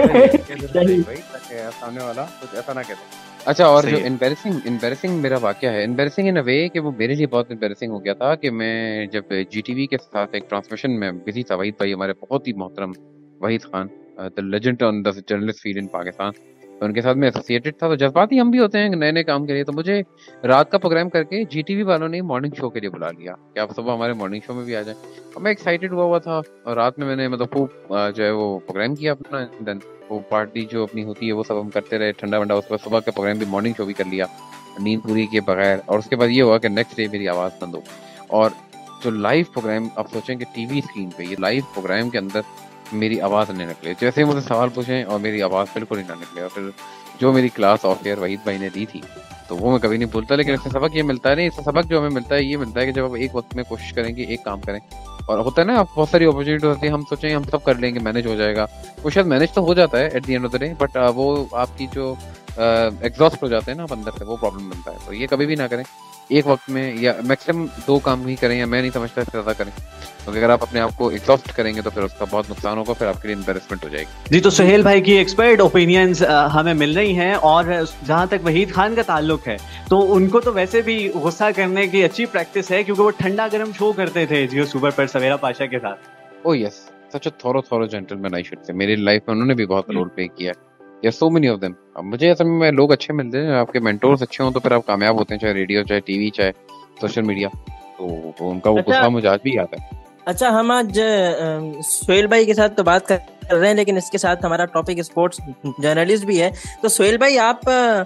C: सामने वाला कुछ ऐसा ना कहता। अच्छा, और जो एम्बैरेसिंग मेरा वाकया है, एम्बैरेसिंग इन अ वे कि वो मेरे लिए बहुत एम्बैरेसिंग हो गया था कि मैं जब जीटीवी के साथ एक ट्रांसमिशन में बिजी था, वहीद भाई हमारे बहुत ही मोहतरम Waheed Khan, the legend on the journalist field in Pakistan, तो उनके साथ में एसोसिएटेड था। तो जज्बाती हम भी होते हैं नए नए काम के लिए। तो मुझे रात का प्रोग्राम करके जीटीवी वालों ने मॉर्निंग शो के लिए बुला लिया कि आप सुबह हमारे मॉर्निंग शो में भी आ जाएं। और मैं एक्साइटेड हुआ था और रात में मैंने मतलब खूब जो है वो प्रोग्राम किया अपना। देन वो पार्टी जो अपनी होती है वो सब हम करते रहे, ठंडा वंडा। उसके बाद सुबह का प्रोग्राम भी मॉर्निंग शो भी कर लिया नींद पूरी के बगैर। और उसके बाद ये हुआ कि नेक्स्ट डे मेरी आवाज़ बंद हो। और जो लाइव प्रोग्राम, आप सोचें कि टीवी स्क्रीन पे ये लाइव प्रोग्राम के अंदर मेरी आवाज़ नहीं निकले, जैसे मुझे सवाल पूछें और मेरी आवाज़ बिल्कुल ही ना निकले। और फिर जो मेरी क्लास ऑफ एयर वहीद भाई ने दी थी तो वो मैं कभी नहीं भूलता। लेकिन इससे सबक ये मिलता है, नहीं इससे सबक जो हमें मिलता है ये मिलता है कि जब आप एक वक्त में कोशिश करेंगे एक काम करें, और होता है ना आप बहुत सारी अपॉर्चुनिटी होती है, हम सोचें हम सब कर लेंगे, मैनेज हो जाएगा। वो शायद मैनेज तो हो जाता है at the end of the day, but वो आपकी जो एग्जॉस्ट हो जाते हैं ना आप अंदर से, वो प्रॉब्लम बनता है। तो ये कभी भी ना करें एक वक्त में, या मैक्सिमम 2 काम ही करें, या मैं नहीं समझता इससे ज्यादा करें। तो अगर आप अपने आप को एग्जॉस्ट करेंगे तो फिर उसका बहुत नुकसान होगा, फिर आपके लिए एम्बैरेसमेंट हो जाएगी।
A: जी, तो सोहेल भाई की एक्सपर्ट ओपिनियंस हमें मिल रही हैं। और जहां तक वहीद खान का ताल्लुक है तो उनको तो वैसे भी गुस्सा करने की अच्छी प्रैक्टिस है, क्योंकि वो ठंडा गर्म शो करते थे जियो सुपर पर सवेरा पाशा के साथ।
C: Oh yes, such a thorough gentleman I should say. मेरी लाइफ में उन्होंने भी बहुत रोल प्ले किया है। There's so many of them। अब मुझे ऐसा में लोग अच्छे मिलते हैं, आपके मेंटोर्स अच्छे हों तो फिर आप कामयाब होते हैं, चाहे रेडियो, चाहे टीवी, चाहे सोशल मीडिया। तो उनका वो गुस्सा मुझे आज भी आता है।
B: अच्छा, हम आज सोहेल भाई के साथ तो बात कर रहे हैं, लेकिन इसके साथ हमारा टॉपिक स्पोर्ट्स जर्नलिस्ट भी है। तो सोहेल भाई आप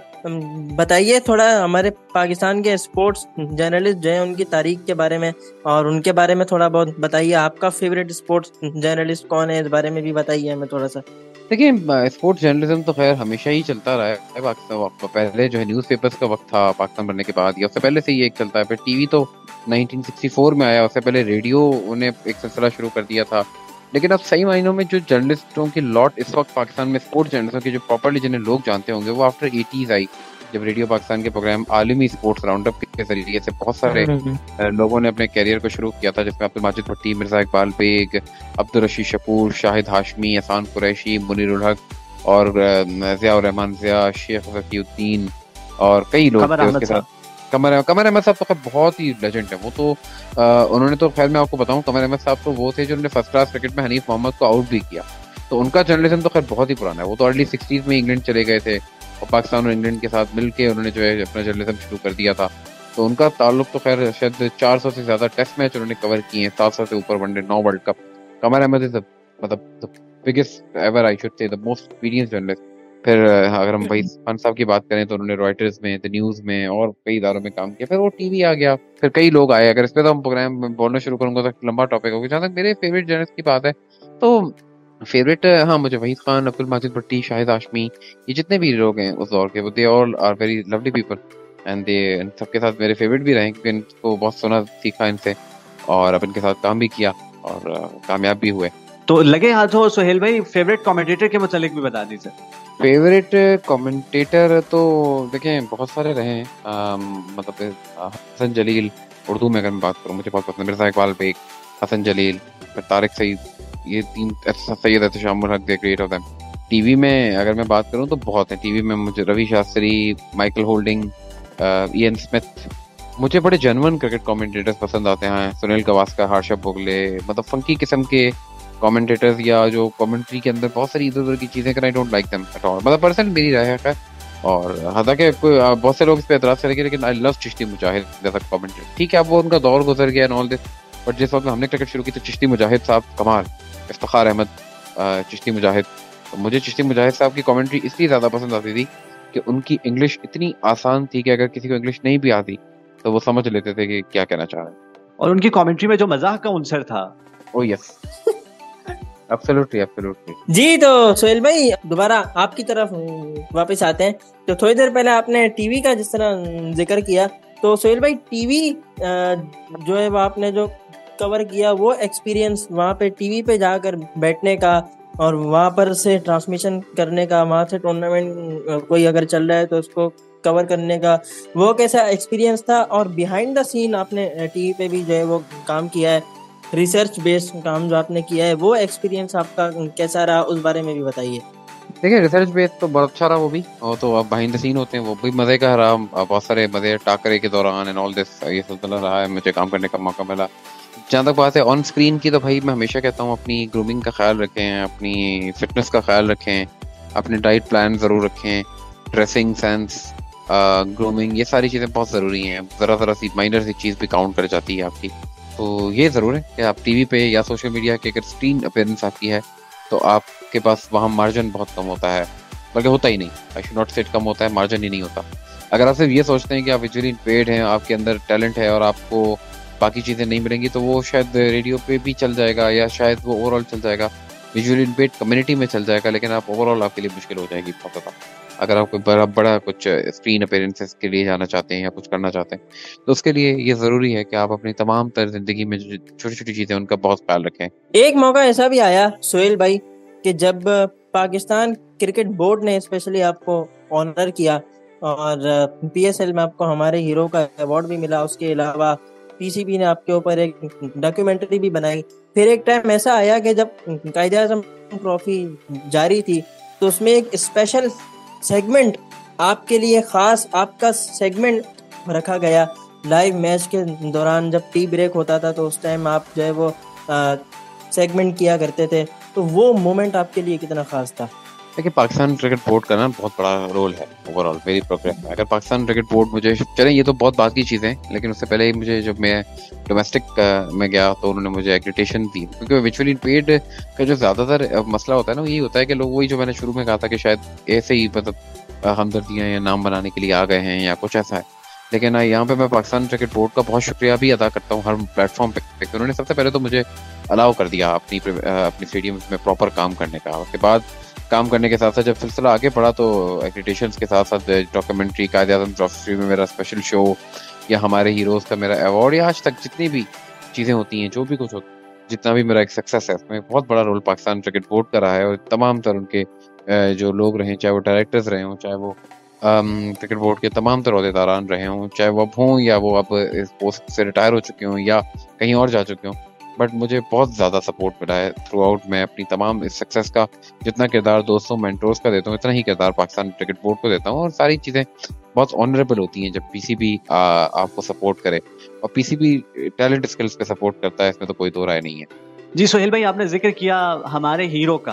B: बताइए थोड़ा हमारे पाकिस्तान के स्पोर्ट्स जर्नलिस्ट जो है उनकी तारीख के बारे में, और उनके बारे में थोड़ा बहुत बताइए। आपका फेवरेट स्पोर्ट्स जर्नलिस्ट कौन है, इस बारे में भी बताइए हमें थोड़ा सा।
C: देखिए, स्पोर्ट्स जर्नलिज्म तो खैर हमेशा ही चलता रहा है पाकिस्तान। पहले जो है न्यूज़पेपर्स का वक्त था पाकिस्तान बनने के बाद, या उससे पहले से ही एक चलता है। फिर टीवी तो 1964 में आया, उससे पहले रेडियो ने एक सिलसिला शुरू कर दिया था। लेकिन अब सही मायनों में जो जर्नलिस्टों की लॉट इस वक्त पाकिस्तान में, स्पोर्ट्स जर्नलिस्टों की जो प्रॉपर्ली जिन्हें लोग जानते होंगे, वो आफ्टर 80s आई, जब रेडियो पाकिस्तान के प्रोग्राम आलमी स्पोर्ट्स राउंडअप के जरिए से बहुत सारे लोगों ने अपने कैरियर को शुरू किया था, जिसमें अब्दुल माजिद भट्टी, मिर्जा इकबाल बेग, अब्दुल रशीद शकूर, शाहिद हाशमी, एहसान कुरैशी, मुनीरुल हक और ज़ियाउर रहमान ज़िया, शेख ज़कीउद्दीन और कई लोग थे उसके साथ। कमर अहमद साहब तो बहुत ही लेजेंड है। वो तो उन्होंने तो खैर मैं आपको बताऊं, कमर अहमद साहब तो वो थे जिन्होंने फर्स्ट क्लास क्रिकेट में हनीफ मोहम्मद को आउट भी किया। तो उनका जर्नलिज्म तो खैर बहुत ही पुराना है। वो तो अर्ली 60s में इंग्लैंड चले गए थे और पाकिस्तान और इंग्लैंड के साथ मिलके उन्होंने जो है अपना जर्नलिज्म शुरू कर दिया था। तो उनका ताल्लुक तो खैर शायद 400 से ज्यादा टेस्ट मैच उन्होंने कवर किए हैं, 700 से ऊपर one day, 9 world cup. Qamar Ahmed is मतलब the biggest ever, I should say the most experience journalist. फिर अगर हम वही खान साहब की बात करें तो उन्होंने रॉयटर्स में, द न्यूज में और कई इदारों में काम किया। फिर वो टीवी आ गया, फिर कई लोग आए। अगर इस पे तो हम प्रोग्राम में बोलना शुरू करूंगा तो लंबा टॉपिक होगा। जहाँ तक मेरे फेवरेट जर्नलिस्ट की बात है तो फेवरेट, हाँ, मुझे वहीद खान, अब्दुल माजिद भट्टी, शाहिद हाशमी, ये जितने भी लोग हैं उस दौर के, वो they all are very lovely people and they सबके साथ मेरे फेवरेट भी रहे, क्योंकि इनको बहुत सुना सीखा इनसे और अब इनके साथ काम भी किया और कामयाब भी हुए।
A: तो लगे हाथों सुहेल भाई, फेवरेट कमेंटेटर के मुतालिक भी बता दीजिए।
C: फेवरेट कमेंटेटर तो देखें बहुत सारे रहे हैं, मतलब हसन जलील, उर्दू में अगर मैं बात करूँ मुझे बहुत पसंद है, मिर्ज़ा इकबाल बेग, हसन जलील, फिर तारिक सईद, ये तीन, Syed Ehtishamul Haq, they great of them. TV में अगर मैं बात करूँ तो बहुत है। टीवी में मुझे Ravi Shastri, Michael Holding, Ian Smith, मुझे बड़े जेन्युइन क्रिकेट कमेंटेटर्स पसंद आते हैं। सुनील गावस्कर, हर्षद भोगले, मतलब फंकी किस्म के कमेंटेटर्स, या जो कमेंट्री के अंदर बहुत सारी इधर उधर की चीजें कर, I don't like them at all, मतलब पर्सनल मेरी राय है खैर। और हालांकि बहुत से लोग इस पे एतराज करेंगे, लेकिन आई लव चिश्ती मुजाहिद जैसा कमेंटेटर। ठीक है, अब वो उनका दौर गुजर गया एंड ऑल दिस, बट जिस वक्त हमने क्रिकेट शुरू की तो चिश्ती मुजाहिद साहब कमाल, इफ्तिखार अहमद, चिश्ती मुजाहिद। तो मुझे चिश्ती मुजाहिद साहब की कमेंट्री इसलिए ज्यादा पसंद आती थी कि उनकी इंग्लिश इतनी आसान थी कि अगर किसी को इंग्लिश नहीं भी आती तो वो समझ लेते थे कि क्या कहना चाह रहे हैं।
A: और उनकी कमेंट्री में जो मजाक का उनसर था,
C: ओ यस, एब्सोल्युटली एब्सोल्युटली।
B: जी, तो सोहेल भाई दोबारा आपकी तरफ वापस आते हैं। तो थोड़ी देर पहले आपने टीवी का जिस तरह जिक्र किया, तो सोहेल भाई टीवी जो है वो आपने जो कवर किया, वो एक्सपीरियंस वहाँ पे टीवी पे जाकर बैठने का और वहाँ पर से ट्रांसमिशन करने का, वहाँ से टूर्नामेंट कोई अगर चल रहा है तो उसको कवर करने का, वो कैसा एक्सपीरियंस था? और बिहाइंड द सीन आपने टीवी पे भी जो है वो काम किया है, रिसर्च बेस्ड काम जो आपने किया है, वो एक्सपीरियंस आपका कैसा रहा, उस बारे में भी बताइए।
C: देखिए, रिसर्च बेस तो बहुत अच्छा रहा वो भी, और तो अब बिहाइंड द सीन होते हैं वो भी मजे का रहा। बहुत सारे मजे टाकरे के दौरान एंड ऑल दिस, ये सिलसिला रहा है, मुझे काम करने का मौका मिला। जहाँ तक बात है ऑन स्क्रीन की, तो भाई मैं हमेशा कहता हूँ अपनी ग्रूमिंग का ख्याल रखें, अपनी फिटनेस का ख्याल रखें, अपने डाइट प्लान जरूर रखें, ड्रेसिंग सेंस, ग्रूमिंग, ये सारी चीज़ें बहुत ज़रूरी हैं। ज़रा सी माइनर सी चीज़ भी काउंट कर जाती है आपकी। तो ये ज़रूर है कि आप टीवी पे या सोशल मीडिया की अगर स्क्रीन अपीयरेंस आपकी है तो आपके पास वहाँ मार्जिन बहुत कम होता है, बल्कि होता ही नहीं, I should not set come होता है, मार्जिन ही नहीं होता। अगर आप सिर्फ ये सोचते हैं कि आप विजुअली इम्पेयर्ड हैं, आपके अंदर टैलेंट है और आपको बाकी चीज़ें नहीं मिलेंगी, तो वो शायद रेडियो पे भी चल जाएगा या शायद वो ओवरऑल चल जाएगा, विजुअली इम्पेयर्ड कम्युनिटी में चल जाएगा, लेकिन आप ओवरऑल आपके लिए मुश्किल हो जाएगी बहुत ज़्यादा। अगर आप कोई बड़ा कुछ स्क्रीन अपीयरेंसेस के लिए जाना चाहते हैं या कुछ करना चाहते हैं, तो उसके लिए ये ज़रूरी है कि आप अपनी तमाम तर जिंदगी में जो छोटी छोटी चीज़ें उनका बहुत ख्याल रखें।
B: एक मौका ऐसा भी आया सोहेल भाई कि जब पाकिस्तान क्रिकेट बोर्ड ने स्पेशली आपको ऑनर किया और पीएसएल में आपको हमारे हीरो का अवार्ड भी मिला। उसके अलावा पीसीबी ने आपके ऊपर एक डॉक्यूमेंट्री भी बनाई। फिर एक टाइम ऐसा आया कि जब कायदे-ए-आज़म ट्रॉफी जारी थी तो उसमें एक स्पेशल सेगमेंट आपके लिए, खास आपका सेगमेंट रखा गया। लाइव मैच के दौरान जब टी ब्रेक होता था तो उस टाइम आप जो है वो सेगमेंट किया करते थे, तो वो मोमेंट आपके लिए कितना खास था?
C: देखिए, पाकिस्तान क्रिकेट बोर्ड का ना बहुत बड़ा रोल है ओवरऑल मेरी प्रोग्राम में। अगर पाकिस्तान क्रिकेट बोर्ड मुझे, चलें ये तो बहुत बात की चीज़ें, लेकिन उससे पहले ही मुझे, जब मैं डोमेस्टिक में गया तो उन्होंने मुझे एक्रेडिटेशन दी, क्योंकि विजुअली इम्पेयर्ड का जो ज़्यादातर मसला होता है ना, वो यही होता है कि लोग, वही जो मैंने शुरू में कहा था कि शायद ऐसे ही मतलब हमदर्दियाँ या नाम बनाने के लिए आ गए हैं या कुछ ऐसा है। लेकिन यहाँ पे मैं पाकिस्तान क्रिकेट बोर्ड का बहुत शुक्रिया भी अदा करता हूँ हर प्लेटफॉर्म पे। उन्होंने सबसे पहले तो मुझे अलाउ कर दिया अपनी स्टेडियम में प्रॉपर काम करने का। उसके बाद काम करने के साथ साथ जब सिलसिला आगे बढ़ा तो एक्रेडिटेशंस के साथ साथ डॉक्यूमेंट्री, कायदे-ए-आज़म ट्रॉफी में मेरा स्पेशल शो, या हमारे हीरोज़ का मेरा अवार्ड, या आज तक जितनी भी चीज़ें होती हैं, जो भी कुछ होता, जितना भी मेरा एक सक्सेस है, उसमें बहुत बड़ा रोल पाकिस्तान क्रिकेट बोर्ड का रहा है। और तमाम तर उनके जो लोग रहे, चाहे वो डायरेक्टर्स रहे हों, चाहे वो क्रिकेट बोर्ड के तमाम तर ओहदेदारान रहे हों, चाहे वो अब हों या वो अब इस पोस्ट से रिटायर हो चुके हों या कहीं और जा चुके हों, बट मुझे बहुत ज़्यादा सपोर्ट मिला है थ्रू आउट। मैं अपनी तमाम इस सक्सेस का जितना किरदार दोस्तों, मेंटोर्स का देता हूँ, इतना ही किरदार पाकिस्तान क्रिकेट बोर्ड को देता हूँ। और सारी चीज़ें बहुत ऑनरेबल होती हैं जब पीसीबी आपको सपोर्ट करे, और पीसीबी टैलेंट स्किल्स पे सपोर्ट करता है, इसमें तो कोई दो राय नहीं है।
A: जी सोहेल भाई, आपने जिक्र किया हमारे हीरो का,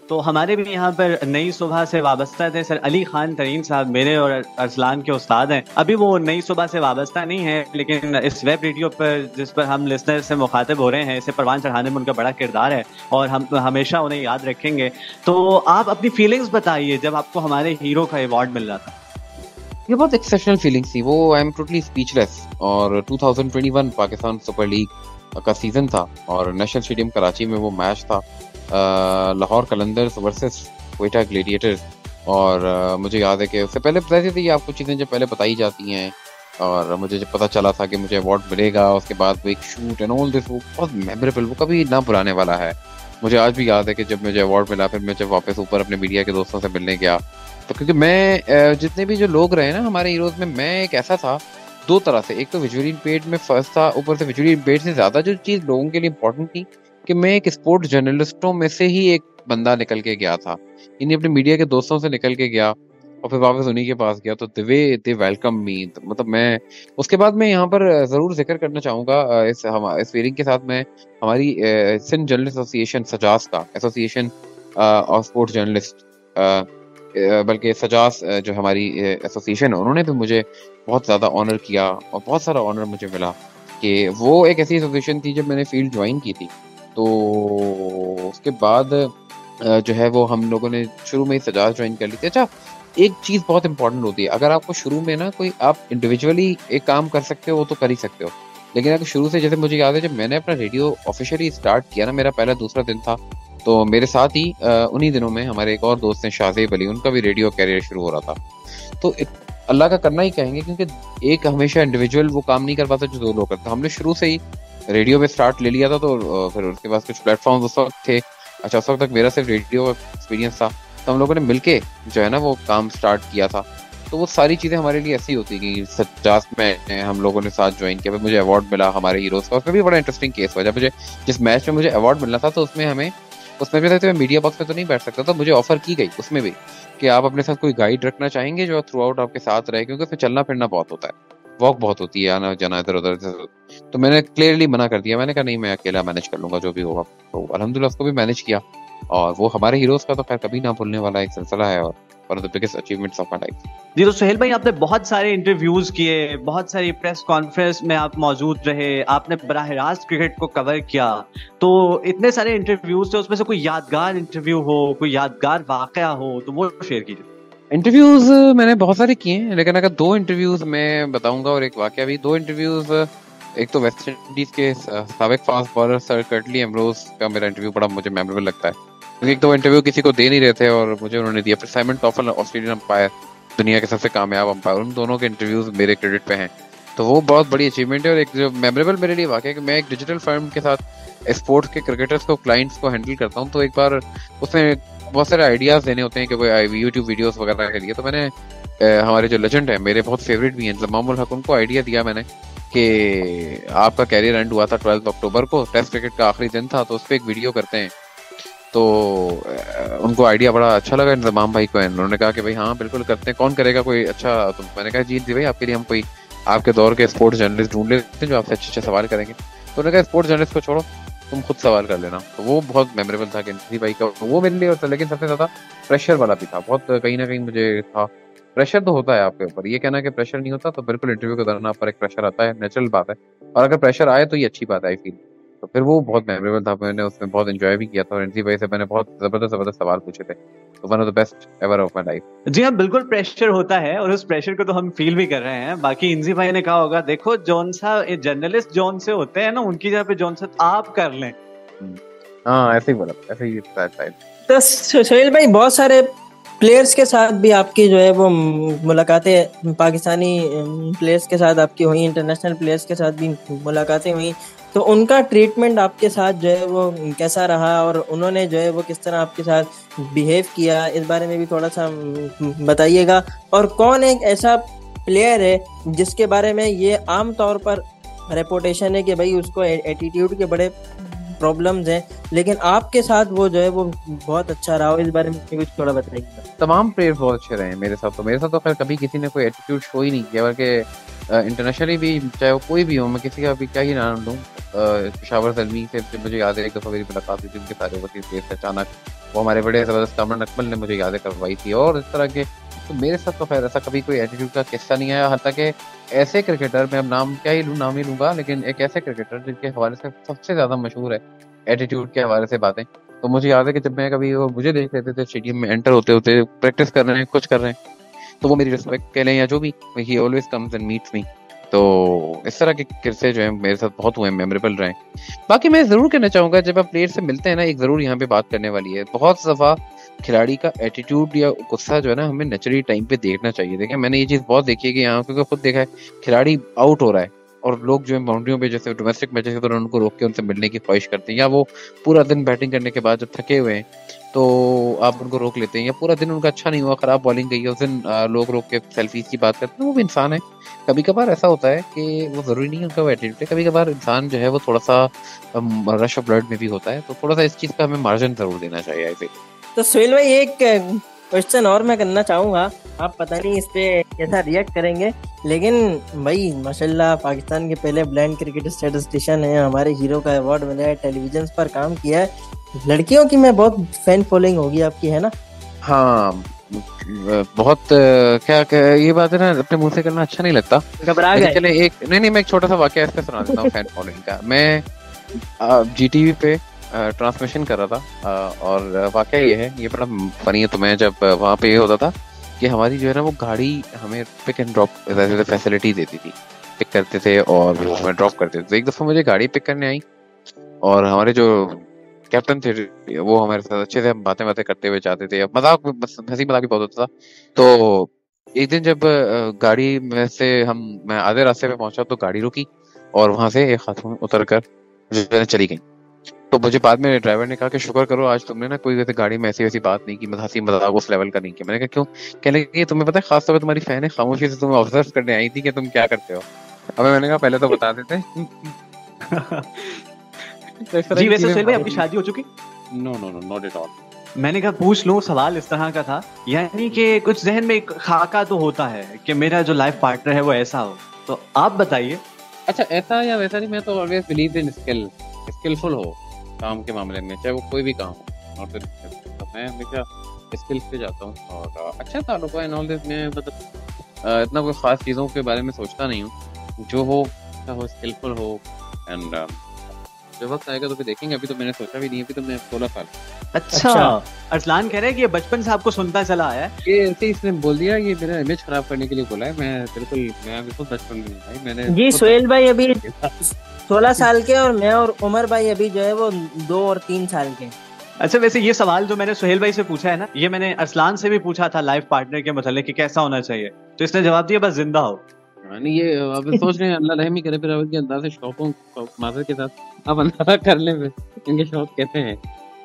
A: तो हमारे भी यहाँ पर नई सुबह से वाबस्ता थे सर अली खान तरीन साहब, मेरे और अरसलान के उस्ताद हैं। अभी वो नई सुबह से वाबस्ता नहीं है, लेकिन इस वेब रेडियो पर जिस पर हम लिसनर से मुखातिब हो रहे हैं, इसे परवान चढ़ाने में उनका बड़ा किरदार है और हम हमेशा उन्हें याद रखेंगे। तो आप अपनी फीलिंग्स बताइए जब आपको हमारे हीरो का अवार्ड मिल रहा था।
C: ये बहुत एक्सेप्शनल फीलिंग्स थी, वो आई एम टोटली स्पीचलेस। और 2021 पाकिस्तान सुपर लीग का सीजन था और नेशनल स्टेडियम कराची में वो मैच था, लाहौर कलंदर्स वर्सेस क्वेटा ग्लेडिएटर्स। और मुझे याद है कि उससे पहले बताई थी आपको चीज़ें जब पहले बताई जाती हैं, और मुझे जब पता चला था कि मुझे अवार्ड मिलेगा, उसके बाद वो एक शूट एंड ऑल दिस, वो बहुत मेमोरेबल, वो कभी ना भुलाने वाला है। मुझे आज भी याद है कि जब मुझे अवार्ड मिला, फिर मैं जब वापस ऊपर अपने मीडिया के दोस्तों से मिलने गया, तो क्योंकि मैं जितने भी जो लोग रहे ना हमारे हीरोज में, मैं एक ऐसा था दो तरह से। एक तो विजुअली इम्पेयर्ड में फर्स्ट था, ऊपर से विजुअली इम्पेयर्ड से ज्यादा जो चीज लोगों के लिए इंपॉर्टेंट थी कि मैं एक स्पोर्ट्स जर्नलिस्टों में से ही एक बंदा निकल के गया था, यानी अपने मीडिया के दोस्तों से निकल के गया और फिर वापस उन्हीं के पास गया। तो दे वेलकम मी, मतलब मैं उसके बाद मैं यहाँ पर जरूर जिक्र करना चाहूंगा इस फीलिंग के साथ, मैं हमारी सिंध जर्नलिस्ट एसोसिएशन सजास का एसोसिएशन ऑफ स्पोर्ट्स जर्नलिस्ट, बल्कि सजास जो हमारी एसोसिएशन है, उन्होंने भी मुझे बहुत ज़्यादा ऑनर किया और बहुत सारा ऑनर मुझे मिला कि वो एक ऐसी एसोसिएशन थी जब मैंने फील्ड ज्वाइन की थी। तो उसके बाद जो है वो हम लोगों ने शुरू में ही सजास ज्वाइन कर ली थी। अच्छा, एक चीज़ बहुत इंपॉर्टेंट होती है, अगर आपको शुरू में ना कोई आप इंडिविजुअली एक काम कर सकते हो वो तो कर ही सकते हो, लेकिन अगर शुरू से, जैसे मुझे याद है जब मैंने अपना रेडियो ऑफिशियली स्टार्ट किया ना, मेरा पहला दूसरा दिन था, तो मेरे साथ ही उन्हीं दिनों में हमारे एक और दोस्त हैं शाहजेब अली, उनका भी रेडियो कैरियर शुरू हो रहा था। तो अल्लाह का करना ही कहेंगे, क्योंकि एक हमेशा इंडिविजुअल वो काम नहीं कर पाता जो दो लोग करते। हमने शुरू से ही रेडियो में स्टार्ट ले लिया था, तो फिर उसके बाद कुछ प्लेटफॉर्म उस वक्त थे। अच्छा, उस वक्त तक मेरा सिर्फ रेडियो एक्सपीरियंस था, तो हम लोगों ने मिलके जो है ना वो काम स्टार्ट किया था। तो वो सारी चीज़ें हमारे लिए ऐसी होती कि 50 में हम लोगों ने साथ ज्वाइन किया, फिर मुझे अवार्ड मिला हमारे हीरोज़ का। उसमें भी बड़ा इंटरेस्टिंग केस हुआ, जब मुझे जिस मैच में मुझे अवार्ड मिलना था, तो उसमें भी मैं मीडिया बॉक्स में तो नहीं बैठ सकता था, मुझे ऑफर की गई उसमें भी कि आप अपने साथ कोई गाइड रखना चाहेंगे जो थ्रू आउट आपके साथ रहे, क्योंकि उसमें चलना फिरना बहुत होता है, वॉक बहुत होती है, आना जाना इधर उधर। तो मैंने क्लियरली मना कर दिया, मैंने कहा नहीं, मैं अकेला मैनेज कर लूंगा जो भी होगा। तो अल्हम्दुलिल्लाह उसको भी मैनेज किया, और वो हमारे हीरोज का तो खैर कभी ना भूलने वाला एक सिलसिला है और one of the biggest achievements of my life.
A: जी, तो सुहेल भाई, आपने बहुत सारे इंटरव्यूज किए, बहुत सारी प्रेस कॉन्फ्रेंस में आप मौजूद रहे, आपने बराह रास्त क्रिकेट को कवर किया, तो इतने सारे इंटरव्यूज थे, उसमें से कोई यादगार इंटरव्यू हो, कोई यादगार वाकया हो, तो वो शेयर कीजिए।
C: इंटरव्यूज मैंने बहुत सारे किए हैं, लेकिन अगर दो इंटरव्यूज मैं बताऊंगा और एक वाकया भी। दो इंटरव्यूज, एक तो वेस्ट इंडीज के साबिक fast bowler sir Curtly Ambrose का मेरा इंटरव्यू बड़ा मुझे मेमोरेबल लगता है, क्योंकि एक तो इंटरव्यू किसी को दे नहीं रहे थे और मुझे उन्होंने दिया। फिर साइमन टॉफल, ऑस्ट्रेलियन अंपायर, दुनिया के सबसे कामयाब अंपायर, उन दोनों के इंटरव्यूज मेरे क्रेडिट पे हैं, तो वो बहुत बड़ी अचीवमेंट है। और एक जो मेमोरेबल मेरे लिए वाकया कि मैं एक डिजिटल फर्म के साथ स्पोर्ट्स के क्रिकेटर्स को, क्लाइंट्स को हैंडल करता हूँ, तो एक बार उसमें बहुत सारे आइडियाज देने होते हैं कि कोई यूट्यूब वीडियोस वगैरह के लिए। तो मैंने हमारे जो लेजेंड है, मेरे बहुत फेवरेट भी हैं, जमामुल हक, उनको आइडिया दिया मैंने कि आपका कैरियर एंड हुआ था 12 अक्टूबर को, टेस्ट क्रिकेट का आखिरी दिन था, तो उस पर एक वीडियो करते हैं। तो उनको आइडिया बड़ा अच्छा लगा इंतजाम भाई को, उन्होंने कहा कि भाई हाँ बिल्कुल करते हैं, कौन करेगा कोई अच्छा। तो मैंने कहा जी भाई, आपके लिए हम कोई आपके दौर के स्पोर्ट्स जर्नलिस्ट ढूंढ लेते हैं जो आपसे अच्छे अच्छे सवाल करेंगे। तो उन्होंने कहा स्पोर्ट्स जर्नलिस्ट को छोड़ो, तुम खुद सवाल कर लेना। तो वो बहुत मेमोरेबल था कि भाई का वो मेरे लिए होता, लेकिन सबसे ज्यादा प्रेशर वाला भी था बहुत, कहीं ना कहीं मुझे था प्रेशर तो होता है आपके ऊपर, ये कहना कि प्रेशर नहीं होता, तो बिल्कुल इंटरव्यू के दौरान आप पर एक प्रेशर आता है, नेचुरल बात है, और अगर प्रेशर आए तो ये अच्छी बात है आई फील। तो फिर वो बहुत मेमोरेबल था, मैंने उसमें बहुत एंजॉय भी किया था, और इसी वजह से मैंने बहुत जबरदस्त सवाल पूछे थे, तो one of the best ever of my life.
A: जी हाँ, बिल्कुल प्रेशर होता है, और उस प्रेशर को तो हम फील भी कर रहे हैं। बाकी इंजी भाई ने कहा होगा, देखो जौन सा जर्नलिस्ट जौन से होते हैं ना, उनकी जगह पे जौन सा आप कर लें।
C: हाँ, ऐसे ही बोला, ऐसे ही शायद।
B: तो सुहेल भाई, बहुत सारे प्लेयर्स के साथ भी आपकी जो है वो मुलाकातें, पाकिस्तानी प्लेयर्स के साथ आपकी हुई, इंटरनेशनल प्लेयर्स के साथ भी मुलाकातें हुई, तो उनका ट्रीटमेंट आपके साथ जो है वो कैसा रहा, और उन्होंने जो है वो किस तरह आपके साथ बिहेव किया, इस बारे में भी थोड़ा सा बताइएगा। और कौन एक ऐसा प्लेयर है जिसके बारे में ये आम तौर पर रेपुटेशन है कि भाई उसको एटीट्यूड के बड़े प्रॉब्लम्स हैं, लेकिन आपके साथ वो जो है वो बहुत अच्छा रहा हो, इस बारे में कुछ थोड़ा बताइए।
C: तमाम प्लेयर बहुत अच्छे रहे हैं मेरे साथ तो खैर कभी किसी ने कोई एटीट्यूड शो ही नहीं किया, बल्कि इंटरनेशनली भी, चाहे वो कोई भी हो, मैं किसी का भी क्या ही नाम लूँ, पेशावर ज़ल्मी से मुझे याद है एक दफ़ा मेरी मुलाकात हुई थी उनके सारे वकील केस से अचानक। वो हमारे बड़े ज़बरदस्त कामरान अकमल ने मुझे यादें करवाई थी, और इस तरह के। तो मेरे साथ तो खैर ऐसा कभी कोई एटीट्यूड का किस्सा नहीं आया, हालांकि ऐसे क्रिकेटर, मैं अब नाम क्या ही लूँ, नाम ही लूंगा, लेकिन एक ऐसे क्रिकेटर जिनके हवाले से सबसे ज़्यादा मशहूर है एटीट्यूड के हवाले से बातें। तो मुझे याद है कि जब मैं कभी वो मुझे देख लेते थे स्टेडियम में एंटर होते होते, प्रैक्टिस कर रहे हैं, कुछ कर रहे हैं, तो वो मेरी रिस्पेक्ट के लिए या जो भी, he always comes and meets me. तो इस तरह के किस्से जो है मेरे साथ बहुत हुए, मेमोरेबल रहे। बाकी मैं जरूर कहना चाहूंगा, जब आप प्लेयर से मिलते हैं ना, एक जरूर यहाँ पे बात करने वाली है, बहुत दफा खिलाड़ी का एटीट्यूड या गुस्सा जो है ना, हमें नेचुरली टाइम पे देखना चाहिए। देखें, मैंने ये चीज बहुत देखी है कि यहाँ, क्योंकि खुद देखा है, खिलाड़ी आउट हो रहा है और लोग जो है बाउंड्रियों पे, जैसे डोमेस्टिक मैचेस पर उनको रोक के उनसे मिलने की ख्वाहिश करते हैं, या वो पूरा दिन बैटिंग करने के बाद जब थके हुए हैं तो आप उनको रोक लेते हैं, या पूरा दिन उनका अच्छा नहीं हुआ, खराब बॉलिंग गई है उस दिन, लोग रोक के सेल्फीज की बात करते हैं। वो भी इंसान है, कभी कभार ऐसा होता है कि वो जरूरी नहीं है उनका वो एटीट्यूड है, कभी कभार इंसान जो है वो थोड़ा सा रश ऑफ ब्लड में भी होता है, तो थोड़ा सा इस चीज का हमें मार्जिन जरूर देना चाहिए ऐसे।
B: तो सुहेल भाई एक क्वेश्चन और मैं करना चाहूंगा, आप पता नहीं इस पे कैसा रिएक्ट करेंगे, लेकिन भाई माशाल्लाह पाकिस्तान के पहले ब्लाइंड क्रिकेट स्टैटिस्टिशियन है, हमारे हीरो का अवार्ड मिला है, टेलीविजन पर काम किया है, लड़कियों की मैं बहुत फैन फॉलोइंग होगी आपकी, है ना?
C: हाँ, बहुत क्या ये बात है ना, अपने मुंह से करना अच्छा नहीं लगता।
B: घबरा गए?
C: चले एक नहीं, मैं एक छोटा सा वाकया इस पे सुना देता हूँ फैन फॉलोइंग का। मैं जीटीवी पे ट्रांसमिशन कर रहा था, और वाकया ये है, ये बड़ा फनी है। तो मैं जब वहाँ पे ये होता था कि हमारी जो है ना वो गाड़ी हमें पिक एंड ड्रॉप फैसिलिटी देती थी, पिक करते थे और वो हमें ड्रॉप करते थे। तो एक दफा मुझे गाड़ी पिक करने आई, और हमारे जो कैप्टन थे वो हमारे साथ अच्छे से बातें करते हुए जाते थे, मजाक, हंसी मजाक भी बहुत होता था। तो एक दिन जब गाड़ी में से मैं आधे रास्ते पे पहुंचा तो गाड़ी रुकी, और वहां से एक खातून उतर कर जो है चली गई। तो मुझे बाद में ड्राइवर ने कहा कि शुक्र करो आज तुमने ना कोई वैसे गाड़ी में ऐसी वैसी बात नहीं की, हंसी मजाक उस लेवल का नहीं किया। मैंने कहा क्यों? कहने लगी तुम्हें पता है, खासतौर पर तुम्हारी फैन है, खामोशी से तुम्हें ऑब्जर्व करने आई थी कि तुम क्या करते हो। अब मैंने कहा पहले तो बता देते। तो
A: जी वैसे सुहेल भाई आपकी शादी हो चुकी?
C: No no no, not at all.
A: मैंने कहा पूछ लूं, सवाल इस तरह का था, यानी कि कुछ जहन में एक खाका तो होता है कि मेरा जो लाइफ पार्टनर है वो ऐसा हो, तो आप बताइए।
C: अच्छा, ऐसा या वैसा नहीं, मैं तो ऑलवेज बिलीव इन स्किलफुल हो काम के मामले में, चाहे वो कोई भी काम हो। और तो मैं हमेशा स्किल्स पे जाता हूँ, और अच्छा ताल्लुक है एंड ऑल दिस। मैं मतलब इतना कोई खास चीज़ों के बारे में सोचता नहीं हूँ, जो हो अच्छा हो, स्किलफुल हो, एंड जब वक्त आएगा तो फिर देखेंगे। अभी तो मैंने सोचा भी नहीं है, अभी तो मैं 16 साल।
A: अच्छा, अरसलान कह रहे हैं कि ये बचपन से आपको सुनता चला आया है?
C: ये ऐसे इसने बोल दिया, ये मेरा इमेज खराब करने के लिए बोला है। मैं बिल्कुल बचपन में भाई मैंने
B: जी सुहेल भाई अभी 16 साल के, और मैं और उमर भाई अभी जो है वो 2 और 3 साल के।
A: अच्छा, वैसे ये सवाल जो मैंने सुहेल भाई से पूछा है ना, ये मैंने अरसलान से भी पूछा था लाइफ पार्टनर के मतलब कि कैसा होना चाहिए, तो इसने जवाब दिया बस जिंदा हो।
C: नहीं, ये अब सोच रहे हैं अल्लाह रहमी करे फिर के अंदाजे शौकों माजर के साथ आप अंदाजा कर ले इनके शौक कहते हैं।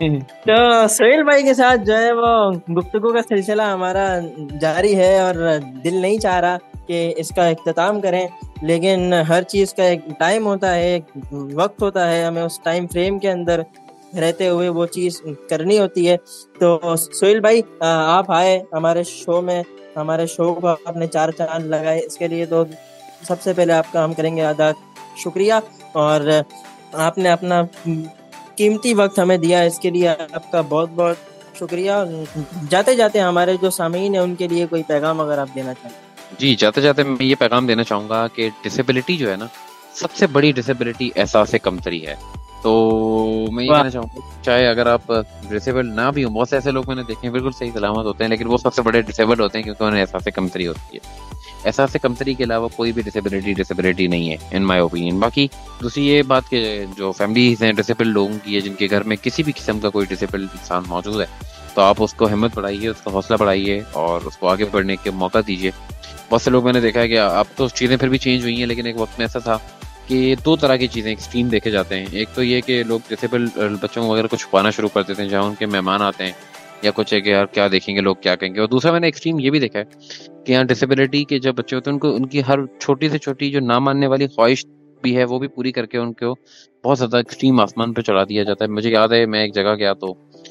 B: तो सुहेल भाई के साथ जो है वो गुफ्तगू का सिलसिला हमारा जारी है, और दिल नहीं चाह रहा कि इसका इख्तिताम करें, लेकिन हर चीज़ का एक टाइम होता है, एक वक्त होता है, हमें उस टाइम फ्रेम के अंदर रहते हुए वो चीज़ करनी होती है। तो सुहेल भाई आप आए हमारे शो में, हमारे शो को आपने 4 चांद लगाए, इसके लिए तो सबसे पहले आपका हम करेंगे अदा शुक्रिया, और आपने अपना कीमती वक्त हमें दिया, इसके लिए आपका बहुत बहुत शुक्रिया। जाते जाते हमारे जो सामीन है उनके लिए कोई पैगाम अगर आप देना चाहें?
C: जी, जाते जाते मैं ये पैगाम देना चाहूँगा कि डिसेबिलिटी जो है ना, सबसे बड़ी डिसेबिलिटी एहसास कमतरी है। तो मैं ये कहना चाहूँगा, चाहे अगर आप डिसेबल ना भी हो, बहुत से ऐसे लोग मैंने देखे हैं बिल्कुल सही सलामत होते हैं, लेकिन वो सबसे बड़े डिसेबल होते हैं क्योंकि उन्हें एहसास कमतरी होती है। एहसास कमतरी के अलावा कोई भी डिसेबिलिटी नहीं है इन माय ओपिनियन। बाकी दूसरी ये बात कि जो फैमिलीज हैं डिसेबल्ड लोगों की है, जिनके घर में किसी भी किस्म का कोई डिसेबल्ड इंसान मौजूद है, तो आप उसको हिम्मत बढ़ाइए, उसका हौसला बढ़ाइए और उसको आगे बढ़ने के मौका दीजिए। बहुत से लोग मैंने देखा है कि अब तो चीज़ें फिर भी चेंज हुई हैं, लेकिन एक वक्त में ऐसा था कि 2 तरह की चीज़ें एक्सट्रीम देखे जाते हैं। एक तो ये कि लोग डिसेबल बच्चों वगैरह को छुपाना शुरू कर देते हैं जहाँ उनके मेहमान आते हैं, या कुछ है कि यार क्या देखेंगे लोग, क्या कहेंगे। और दूसरा मैंने एक्सट्रीम ये भी देखा है कि यहाँ डिसेबिलिटी के जब बच्चे होते हैं उनको उनकी हर छोटी से छोटी जो ना मानने वाली ख्वाहिश भी है वो भी पूरी करके उनको बहुत ज़्यादा एक्सट्रीम आसमान पर चढ़ा दिया जाता है। मुझे याद है मैं एक जगह गया तो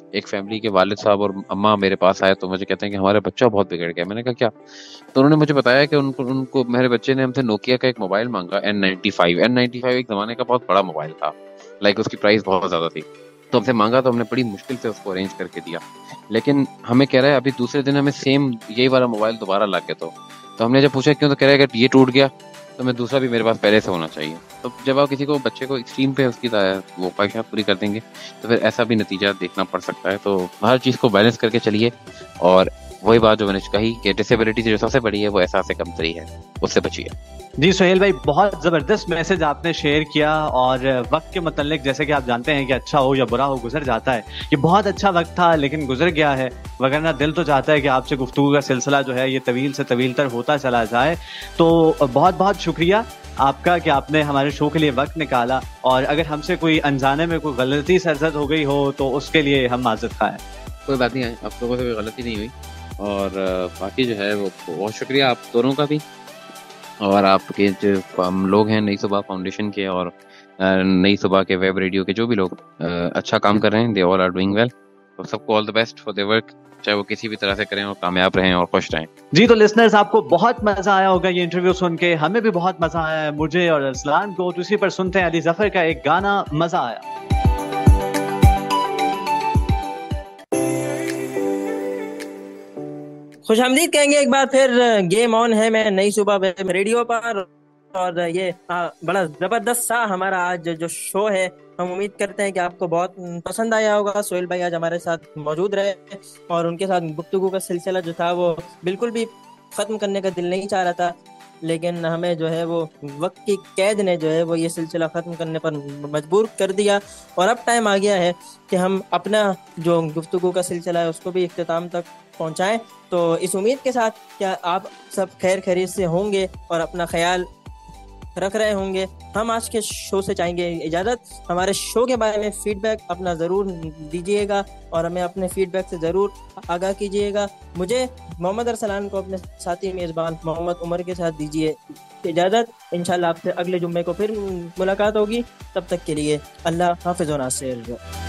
C: एक फैमिली के वालिद साहब और अम्मा मेरे पास आए तो मुझे कहते हैं कि हमारा बच्चा बहुत बिगड़ गया। मैंने कहा क्या? तो उन्होंने मुझे बताया कि उनको उनको मेरे बच्चे ने हमसे नोकिया का एक मोबाइल मांगा, N95 एक जमाने का बहुत बड़ा मोबाइल था, लाइक उसकी प्राइस बहुत ज्यादा थी। तो हमसे मांगा तो हमने बड़ी मुश्किल से उसको अरेंज करके दिया, लेकिन हमें कह रहा है अभी दूसरे दिन हमें सेम यही वाला मोबाइल दोबारा ला के तो हमने जब पूछा क्यों, तो कह रहा है कि ये टूट गया तो मैं दूसरा भी मेरे पास पहले से होना चाहिए। तो जब आप किसी को बच्चे को एक्सट्रीम पे उसकी वो ख्वाहिशात पूरी कर देंगे तो फिर ऐसा भी नतीजा देखना पड़ सकता है। तो हर चीज़ को बैलेंस करके चलिए, और वही बात जो मैंने कही कि डिसेबिलिटी से जो सबसे बड़ी है वो एहसास कमतरी है, उससे बचिए।
A: जी सुहेल भाई, बहुत जबरदस्त मैसेज आपने शेयर किया। और वक्त के मतलब जैसे कि आप जानते हैं कि अच्छा हो या बुरा हो गुजर जाता है, ये बहुत अच्छा वक्त था लेकिन गुजर गया है, वगरना दिल तो चाहता है कि आपसे गुफ्तगू का सिलसिला जो है ये तवील से तवील तर होता चला जाए। तो बहुत बहुत शुक्रिया आपका कि आपने हमारे शो के लिए वक्त निकाला, और अगर हमसे कोई अनजाने में कोई गलती सरजद हो गई हो तो उसके लिए हम माजरत खाएं।
C: कोई बात नहीं, आप लोगों से कोई गलती नहीं हुई, और बाकी जो है वो बहुत शुक्रिया आप दोनों का भी, और आपके जो हम लोग हैं नई सुबह फाउंडेशन के और नई सुबह के वेब रेडियो के जो भी लोग अच्छा काम कर रहे हैं, they all are doing well. तो सबको all the best for their work, चाहे वो किसी भी तरह से करें, और कामयाब रहें और खुश रहें।
A: जी तो लिसनर्स, आपको बहुत मजा आया होगा ये इंटरव्यू सुन के, हमें भी बहुत मजा आया है, मुझे और अरसलान को। तो इसी पर सुनते हैं अली जफर का एक गाना, मजा आया।
B: खुशामदीद कहेंगे एक बार फिर, गेम ऑन है मैं नई सुबह रेडियो पर, और ये बड़ा जबरदस्त सा हमारा आज जो शो है, हम उम्मीद करते हैं कि आपको बहुत पसंद आया होगा। सोहेल भाई आज हमारे साथ मौजूद रहे, और उनके साथ गुफ्तगू का सिलसिला जो था वो बिल्कुल भी खत्म करने का दिल नहीं चाह रहा था, लेकिन हमें जो है वो वक्त की कैद ने जो है वो ये सिलसिला ख़त्म करने पर मजबूर कर दिया। और अब टाइम आ गया है कि हम अपना जो गुफ्तगू का सिलसिला है उसको भी इख्तिताम तक पहुंचाएं। तो इस उम्मीद के साथ क्या आप सब खैर खैरियत से होंगे और अपना ख्याल रख रहे होंगे, हम आज के शो से चाहेंगे इजाज़त। हमारे शो के बारे में फीडबैक अपना ज़रूर दीजिएगा और हमें अपने फीडबैक से ज़रूर आगाह कीजिएगा। मुझे मोहम्मद अरसलान को अपने साथी मेज़बान मोहम्मद उमर के साथ दीजिए इजाज़त। इंशाल्लाह आपसे अगले जुम्मे को फिर मुलाकात होगी, तब तक के लिए अल्लाह हाफ़िज़ व नासिर।